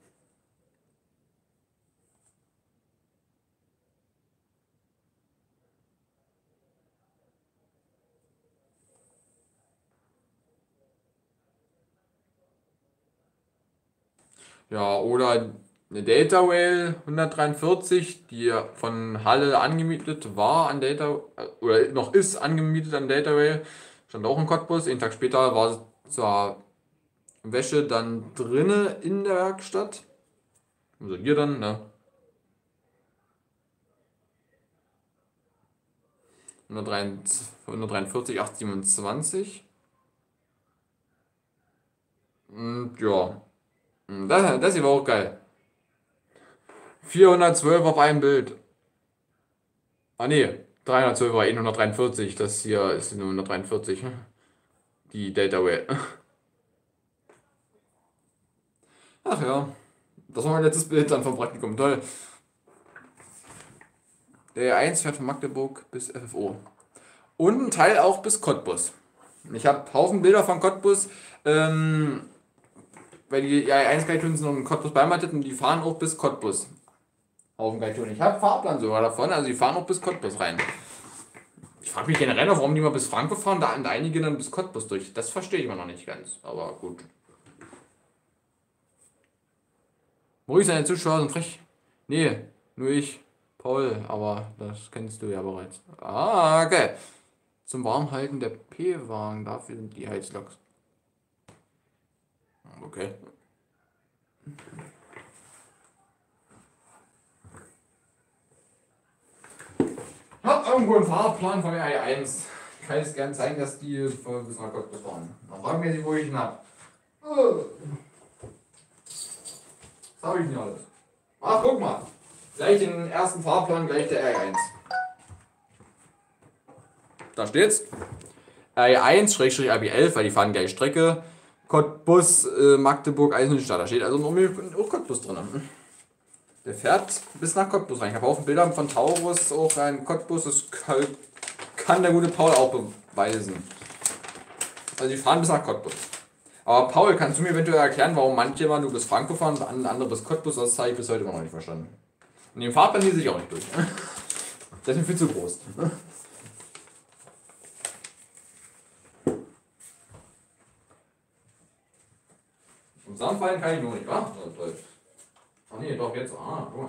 Ja, oder eine Delta Rail hundertdreiundvierzig, die von Halle angemietet war an Delta, äh, oder noch ist angemietet an Delta Rail, stand auch in Cottbus. Einen Tag später war sie zur Wäsche dann drinne in der Werkstatt. Also hier dann, ne? hundertdreiundvierzig, achthundertsiebenundzwanzig. Und ja, das, das hier war auch geil. vierhundertzwölf auf einem Bild. Ah ne, dreihundertzwölf war eh hundertdreiundvierzig. Das hier ist nur hundertdreiundvierzig. Die Delta Rail. Ach ja, das war mein letztes Bild dann vom Praktikum. Toll. Der eins fährt von Magdeburg bis F F O. Und ein Teil auch bis Cottbus. Ich habe Haufen Bilder von Cottbus, ähm, weil die ja eins Guide sind noch in Cottbus beheimatet und die fahren auch bis Cottbus. Haufen Guide. Ich habe Fahrplan sogar davon, also die fahren auch bis Cottbus rein. Ich frage mich generell noch, warum die mal bis Frankfurt fahren, da und einige dann bis Cottbus durch. Das verstehe ich immer noch nicht ganz, aber gut. Maurice, deine Zuschauer sind frech. Nee, nur ich, Paul, aber das kennst du ja bereits. Ah, okay. Zum Warmhalten der P-Wagen, dafür sind die Heizloks. Okay. irgendwo einen Fahrplan von R E eins. Kann es gern zeigen, dass die von bis nach Cottbus fahren. Dann fragen wir sie, wo ich ihn hab. Oh. Das habe ich nicht alles. Ach, guck mal. Gleich den ersten Fahrplan, gleich der R E eins. Da steht's. R E eins R B elf, weil die fahren gleich Strecke. Cottbus, äh, Magdeburg, Eisenhüttenstadt. Da steht also noch auch Cottbus drin. Der fährt bis nach Cottbus rein. Ich habe auch Bilder von Taurus auch rein. Cottbus, das kann der gute Paul auch beweisen. Also die fahren bis nach Cottbus. Aber Paul, kannst du mir eventuell erklären, warum manche mal nur bis Frankfurt fahren und andere bis Cottbus? Das habe ich bis heute immer noch nicht verstanden. Und den Fahrplan lese ich auch nicht durch. Das ist mir viel zu groß. Zusammenfallen kann ich nur nicht, wa? Ach nee, doch jetzt. Ah, guck mal.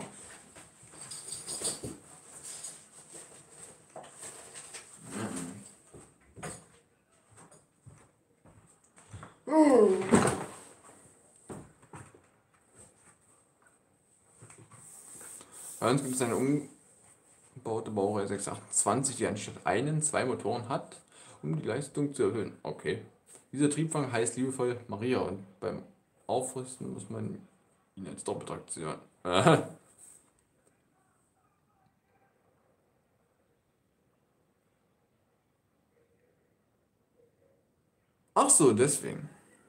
Bei uns gibt es eine umgebaute Baureihe sechs achtundzwanzig, die anstatt einen zwei Motoren hat, um die Leistung zu erhöhen. Okay. Dieser Triebwagen heißt liebevoll Maria und beim Aufrüsten muss man ihn als Doppeltraktion. Ach so, deswegen.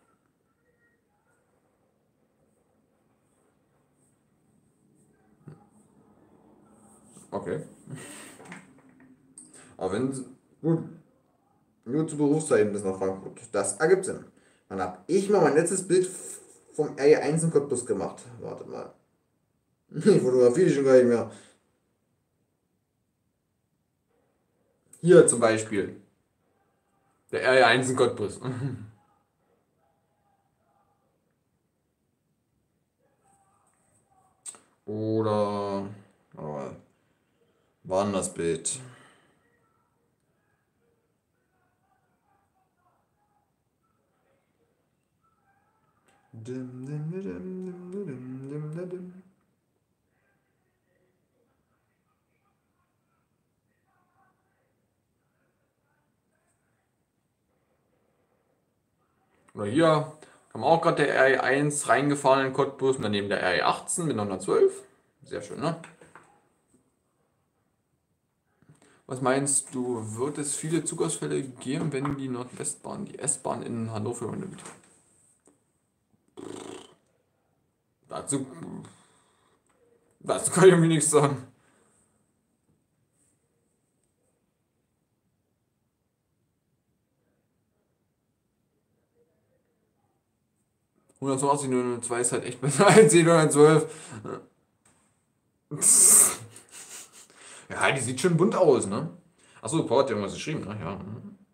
Okay. Aber wenn. Gut. Nur zu Berufszeiten bis nach Frankfurt. Das ergibt Sinn. Dann habe ich mal mein letztes Bild vom R E eins in Cottbus gemacht. Warte mal. Ich fotografiere die schon gar nicht mehr. Hier zum Beispiel. Der R E eins in Cottbus. Oder. Aber war denn das Bild? Dim, dim, dim, dim, dim, dim, dim, dim. Oder hier kam auch gerade der R E eins reingefahren in Cottbus und daneben der R E achtzehn mit hundertzwölf. Sehr schön, ne? Was meinst du, wird es viele Zugausfälle geben, wenn die Nordwestbahn die S-Bahn in Hannover übernimmt? Dazu, dazu kann ich mir nichts sagen. hundertzweißig null zwei ist halt echt besser als die hundertzwölf. Ja, die sieht schon bunt aus, ne? Achso, Paul hat ja irgendwas geschrieben, ne? Ja.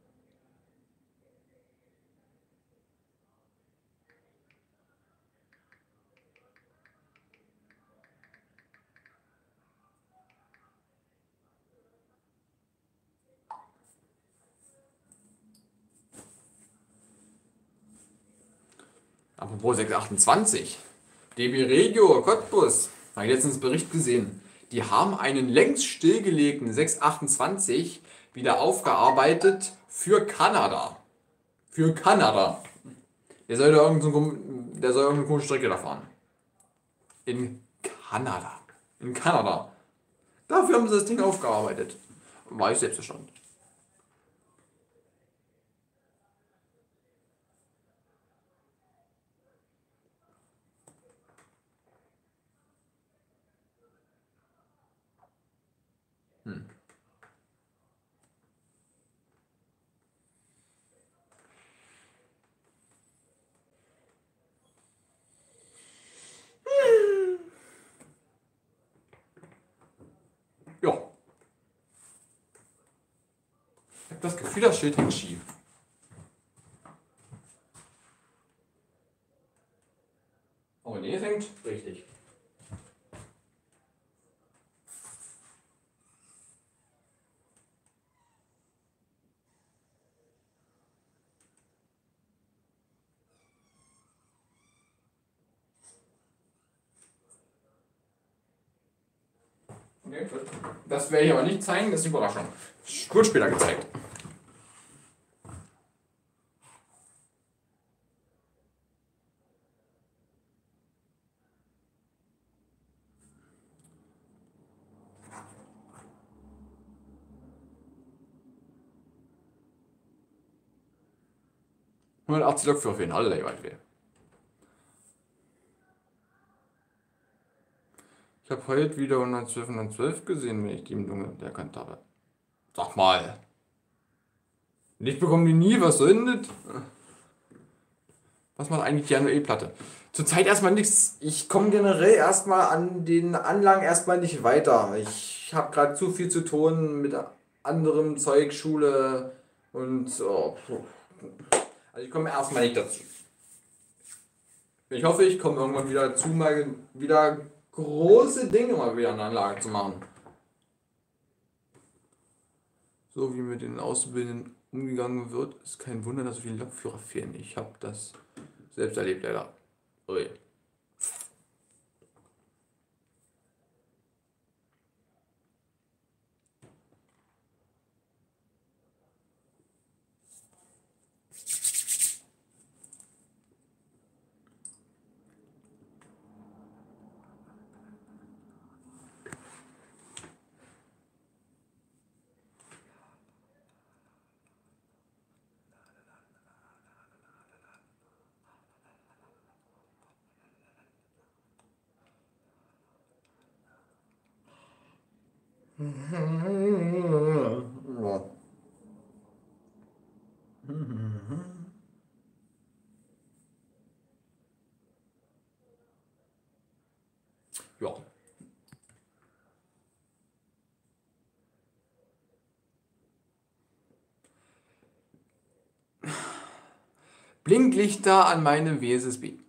Apropos sechs achtundzwanzig. D B Regio Cottbus. Habe ich letztens Bericht gesehen. Die haben einen längst stillgelegten sechs achtundzwanzig wieder aufgearbeitet für Kanada. Für Kanada. Der soll da irgendeine so, der soll irgendeine komische Strecke da fahren. In Kanada. In Kanada. Dafür haben sie das Ding aufgearbeitet. War ich selbst erstaunt. Hm. Ja. Ich habe das Gefühl, das Schild hängt schief. Oh nee, es hängt richtig. Okay. Okay, gut. Das werde ich aber nicht zeigen, das ist die Überraschung. Wird später gezeigt. hundertachtzig Lokführer fehlen, alle jeweils weh. Ich habe heute wieder hundertzwölf, hundertzwölf gesehen, wenn ich die im Dunkeln erkannt habe. Sag mal. Nicht bekommen die nie, was soll denn das? Was macht eigentlich die E-Platte? Zurzeit erstmal nichts. Ich komme generell erstmal an den Anlagen erstmal nicht weiter. Ich habe gerade zu viel zu tun mit anderem Zeug, Schule und so. Also ich komme erstmal nicht dazu. Ich hoffe, ich komme irgendwann wieder dazu, mal wieder große Dinge mal wieder an der Anlage zu machen. So wie mit den Auszubildenden umgegangen wird, ist kein Wunder, dass so viele Lokführer fehlen. Ich habe das selbst erlebt, leider. Ui. Ja. Blinklichter an meinem W S S B.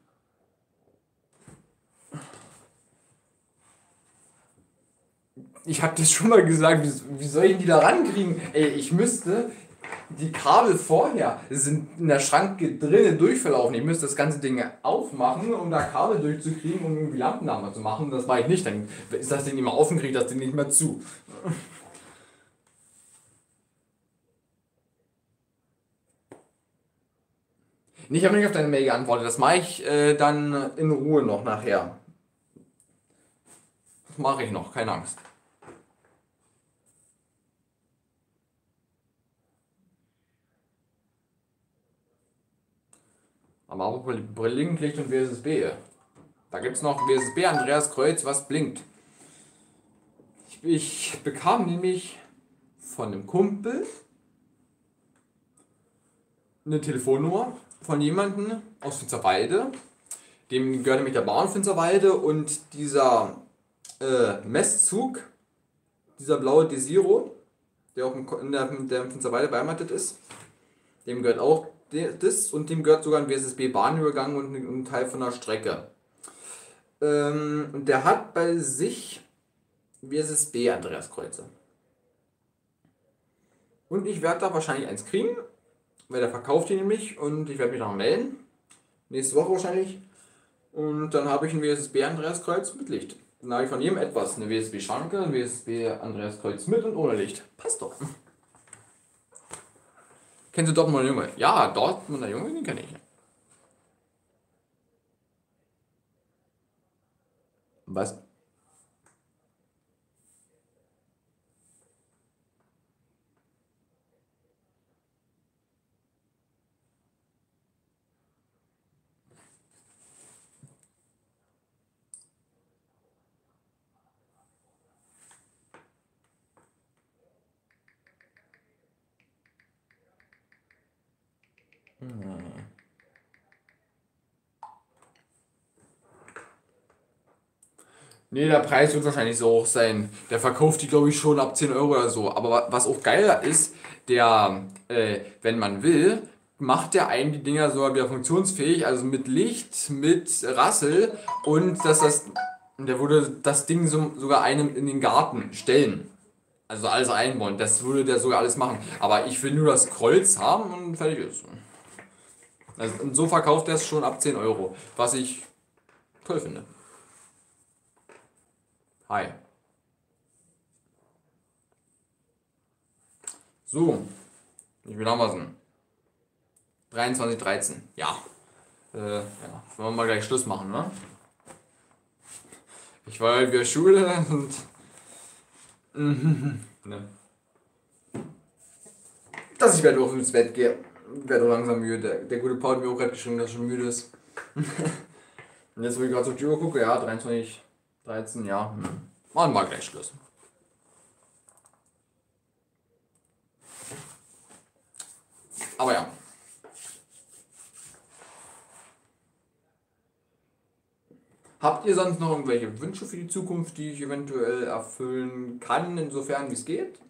Ich habe das schon mal gesagt, wie, wie soll ich die da rankriegen? Ey, ich müsste die Kabel vorher sind in der Schranke drinnen durchverlaufen. Ich müsste das ganze Ding aufmachen, um da Kabel durchzukriegen, um irgendwie Lampennamen zu machen. Das mache ich nicht. Dann ist das Ding immer offen, kriege ich das Ding nicht mehr zu. Nee, ich habe nicht auf deine Mail geantwortet. Das mache ich äh, dann in Ruhe noch nachher. Das mache ich noch, keine Angst. Aber auch Blinklicht und W S S B. Da gibt es noch W S S B Andreas Kreuz, was blinkt. Ich, ich bekam nämlich von einem Kumpel eine Telefonnummer von jemandem aus Finsterwalde. Dem gehört nämlich der Bauern Finsterwalde und dieser äh, Messzug, dieser blaue Desiro, der auch in der, der Finsterwalde beheimatet ist, dem gehört auch das und dem gehört sogar ein W S S B-Bahnübergang und ein Teil von der Strecke. Ähm, und der hat bei sich W S S B Andreas Kreuze. Und ich werde da wahrscheinlich eins kriegen, weil der verkauft die nämlich und ich werde mich noch melden. Nächste Woche wahrscheinlich. Und dann habe ich ein W S S B Andreas Kreuz mit Licht. Dann habe ich von jedem etwas. Eine W S S B-Schranke, ein W S S B Andreas Kreuz mit und ohne Licht. Passt doch. Kennst du Dortmunder Junge? Ja, Dortmunder Junge, den kenne ich. Was? Hm. Nee, der Preis wird wahrscheinlich so hoch sein. Der verkauft die, glaube ich, schon ab zehn Euro oder so. Aber was auch geiler ist, der, äh, wenn man will, macht der einen die Dinger sogar wieder funktionsfähig. Also mit Licht, mit Rassel und dass das, der würde das Ding so, sogar einem in den Garten stellen. Also alles einbauen. Das würde der sogar alles machen. Aber ich will nur das Kreuz haben und fertig ist. Also, und so verkauft er es schon ab zehn Euro. Was ich toll finde. Hi. So, ich will Amazon. dreiundzwanzig dreizehn, ja. Äh, ja. Wollen wir mal gleich Schluss machen, ne? Ich war halt wieder Schule und. ne. Dass ich werde auch ins Bett gehe. Werde auch langsam müde. Der, der gute Paul hat mir auch gerade geschrieben, dass er schon müde ist. Und jetzt, wo ich gerade so auf die Uhr gucke, ja, dreiundzwanzig dreizehn, ja. Hm. Machen wir gleich Schluss. Aber ja. Habt ihr sonst noch irgendwelche Wünsche für die Zukunft, die ich eventuell erfüllen kann, insofern wie es geht?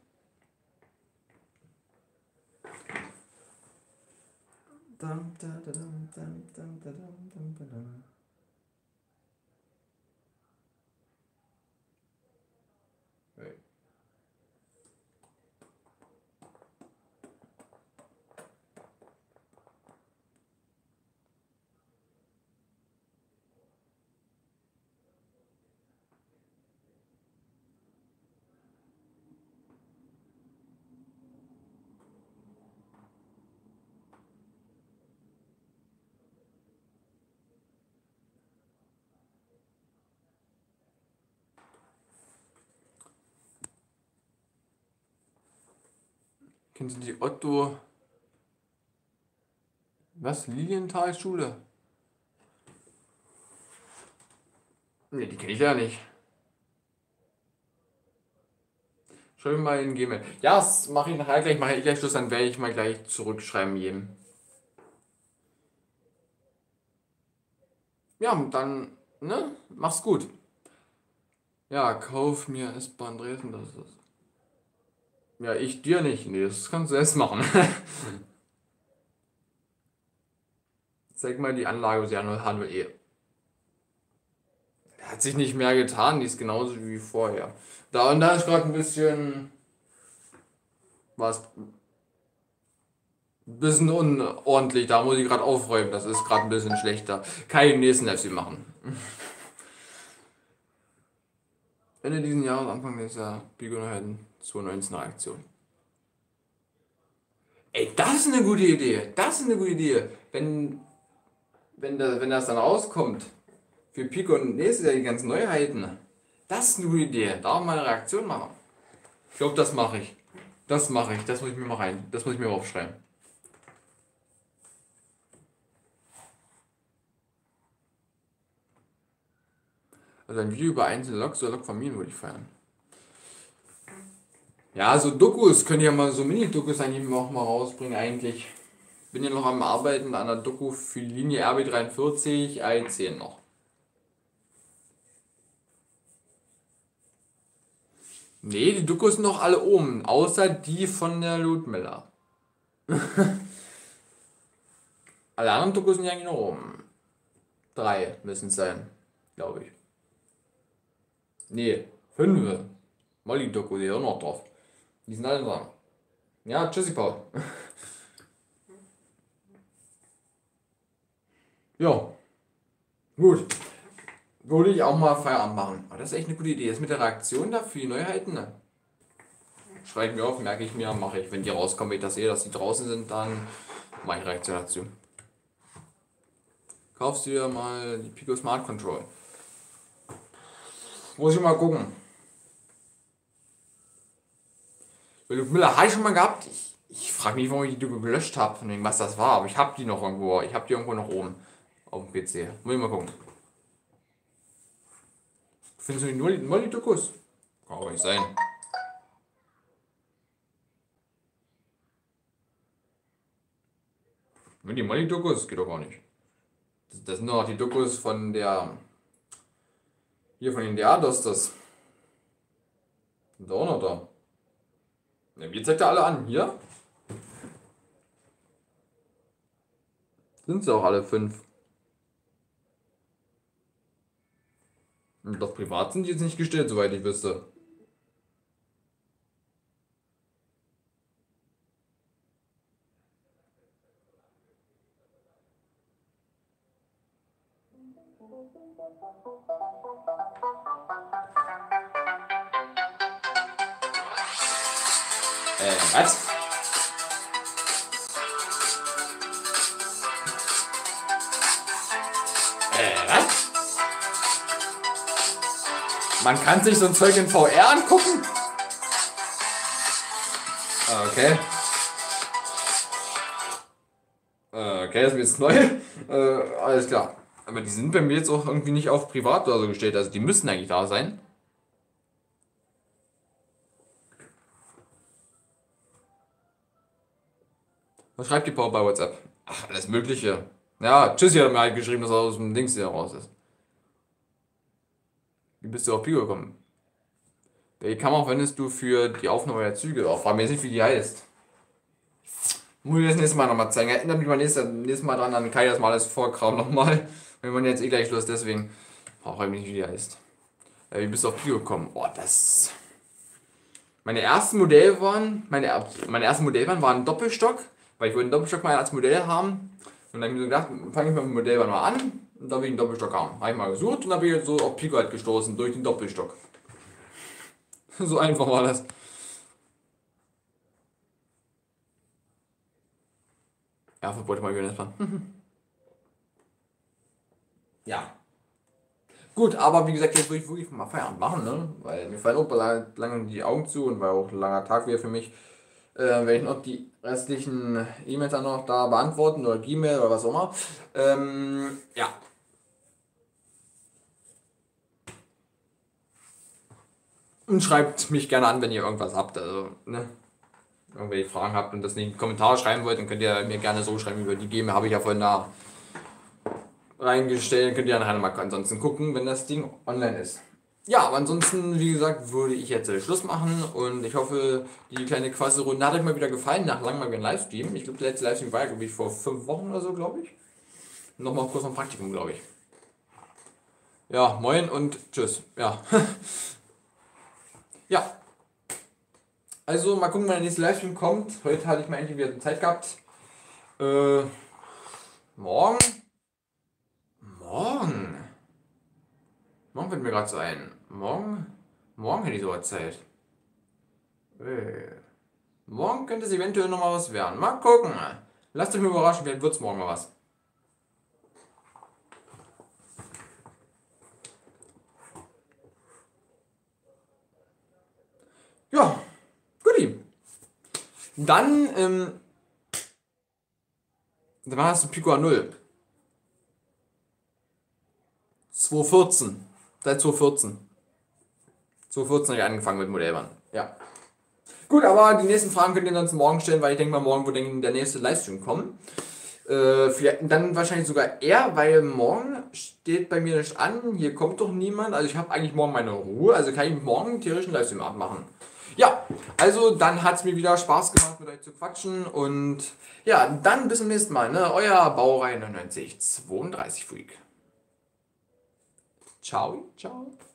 Kennen Sie die Otto... Was? Lilienthal-Schule? Ne, die kenne ich ja nicht. Schau mir mal in Gmail. Ja, das mache ich nachher gleich, mache ich gleich Schluss, dann werde ich mal gleich zurückschreiben jedem. Ja, und dann, ne? Mach's gut. Ja, kauf mir S-Bahn Dresden, das ist das. Ja, ich dir nicht. Nee, das kannst du selbst machen. Zeig mal die Anlage, sie H null E. Hat sich nicht mehr getan, die ist genauso wie vorher. Da und da ist gerade ein bisschen was. Ein bisschen unordentlich, da muss ich gerade aufräumen, das ist gerade ein bisschen schlechter. Kann ich im nächsten Livestream machen. Ende diesen Jahres, Anfang nächstes Jahr, Begonnen zweitausendneunzehn Aktion. Ey, das ist eine gute Idee. Das ist eine gute Idee. Wenn, wenn, das, wenn das dann rauskommt, für Pico und nächstes Jahr die ganzen Neuheiten, das ist eine gute Idee. Darf man eine Reaktion machen? Ich glaube, das mache ich. Das mache ich. Das muss ich mir mal rein. Das muss ich mir aufschreiben. Also ein Video über einzelne Loks oder Lokfamilien würde ich feiern. Ja, so Dokus, könnt ihr mal so Mini-Dokus eigentlich auch mal rausbringen eigentlich. Bin ja noch am Arbeiten an der Doku für die Linie R B dreiundvierzig, A E zehn noch. Nee, die Dokus sind noch alle oben, außer die von der Ludmilla. Alle anderen Dokus sind ja eigentlich noch oben. Drei müssen es sein, glaube ich. Nee, fünf. Molly-Doku, die ist auch noch drauf. Die sind alle dran. Ja, tschüssi, Paul. Ja, gut. Würde ich auch mal Feierabend machen. Aber das ist echt eine gute Idee. Jetzt mit der Reaktion da für die Neuheiten. Ne? Schreibe ich mir auf, merke ich mir, mache ich. Wenn die rauskommen, wenn ich das sehe, dass die draußen sind, dann mache ich Reaktion dazu. Kaufst du dir mal die Pico Smart Control. Muss ich mal gucken. Müller habe ich schon mal gehabt. Ich, ich frage mich, warum ich die Doku gelöscht habe, von wegen was das war. Aber ich habe die noch irgendwo. Ich habe die irgendwo noch oben auf dem P C. Muss ich mal gucken. Findest du die nur die Molly-Dokus? Kann auch nicht sein. Nur die Molly-Dokus geht doch gar nicht. Das, das sind doch die Dokus von der. Hier von den D A-Dosters. Sind auch noch da. Ja, wir zeigt er alle an. Hier. Sind sie auch alle fünf. Und doch privat sind die jetzt nicht gestellt, soweit ich wüsste. Äh, was? Was? Man kann sich so ein Zeug in V R angucken? Okay. Okay, das ist mir jetzt neu. Äh, alles klar. Aber die sind bei mir jetzt auch irgendwie nicht auf privat oder so gestellt. Also die müssten eigentlich da sein. Was schreibt die Paul bei WhatsApp? Ach, alles Mögliche. Ja, Tschüssi hat mir halt geschrieben, dass er aus dem Dings hier raus ist. Wie bist du auf Pico gekommen? Welche Kamera verwendest du für die Aufnahme der Züge? Oh, frag mir jetzt nicht, wie die heißt. Muss ich das nächste Mal nochmal zeigen. Erinnert mich mal nächstes, nächstes Mal dran, dann kann ich das mal alles vorkramen nochmal. Wenn man jetzt eh gleich los, deswegen. Oh, frag mich nicht, wie die heißt. Äh, wie bist du auf Pico gekommen? Oh, das. Meine ersten Modelle waren. Meine, meine ersten Modelle waren, waren ein Doppelstock. Weil ich wollte einen Doppelstock mal als Modell haben. Und dann habe ich mir so gedacht, fange ich mit dem Modell mal an. Und da will ich einen Doppelstock haben. Habe ich mal gesucht und dann bin ich so auf Pico halt gestoßen durch den Doppelstock. So einfach war das. Ja, wollte mal wieder fahren. Ja. Gut, aber wie gesagt, jetzt will ich wirklich mal Feierabend machen, ne? Weil mir fallen auch lange, lange die Augen zu und weil auch ein langer Tag wäre für mich. Äh, werde ich noch die restlichen E-Mails dann noch da beantworten oder Gmail oder was auch immer. Ähm, ja. Und schreibt mich gerne an, wenn ihr irgendwas habt. Also, ne? Irgendwelche Fragen habt und das nicht in die Kommentare schreiben wollt, dann könnt ihr mir gerne so schreiben über die Gmail. Habe ich ja vorhin da reingestellt. Könnt ihr nachher mal ansonsten gucken, wenn das Ding online ist. Ja, aber ansonsten, wie gesagt, würde ich jetzt äh, Schluss machen und ich hoffe, die kleine Quasselrunde hat euch mal wieder gefallen, nach langem mal wieder ein Livestream. Ich glaube, der letzte Livestream war ja, glaube ich, vor fünf Wochen oder so, glaube ich. Nochmal kurz vom Praktikum, glaube ich. Ja, moin und tschüss. Ja. Ja. Also, mal gucken, wann der nächste Livestream kommt. Heute hatte ich mal endlich wieder Zeit gehabt. Äh, morgen? Morgen? Morgen fällt mir gerade so ein. Morgen? Morgen hätte ich sogar Zeit. Äh. Morgen könnte es eventuell noch mal was werden. Mal gucken. Lasst euch mal überraschen, vielleicht wird es morgen mal was. Ja, guti. Dann, ähm, dann hast du Pico A null. zwanzig vierzehn. Seit zwanzig vierzehn. zwanzig vierzehn habe ich angefangen mit Modellbahn. Ja. Gut, aber die nächsten Fragen könnt ihr dann morgen stellen, weil ich denke mal, morgen wird der nächste Livestream kommen. Äh, vielleicht dann wahrscheinlich sogar eher, weil morgen steht bei mir nicht an, hier kommt doch niemand. Also ich habe eigentlich morgen meine Ruhe, also kann ich morgen theoretisch einen Livestream abmachen. Ja, also dann hat es mir wieder Spaß gemacht, mit euch zu quatschen und ja, dann bis zum nächsten Mal, ne? Euer Baureihe neunundneunzig zweiunddreißig Freak. Ciao, ciao.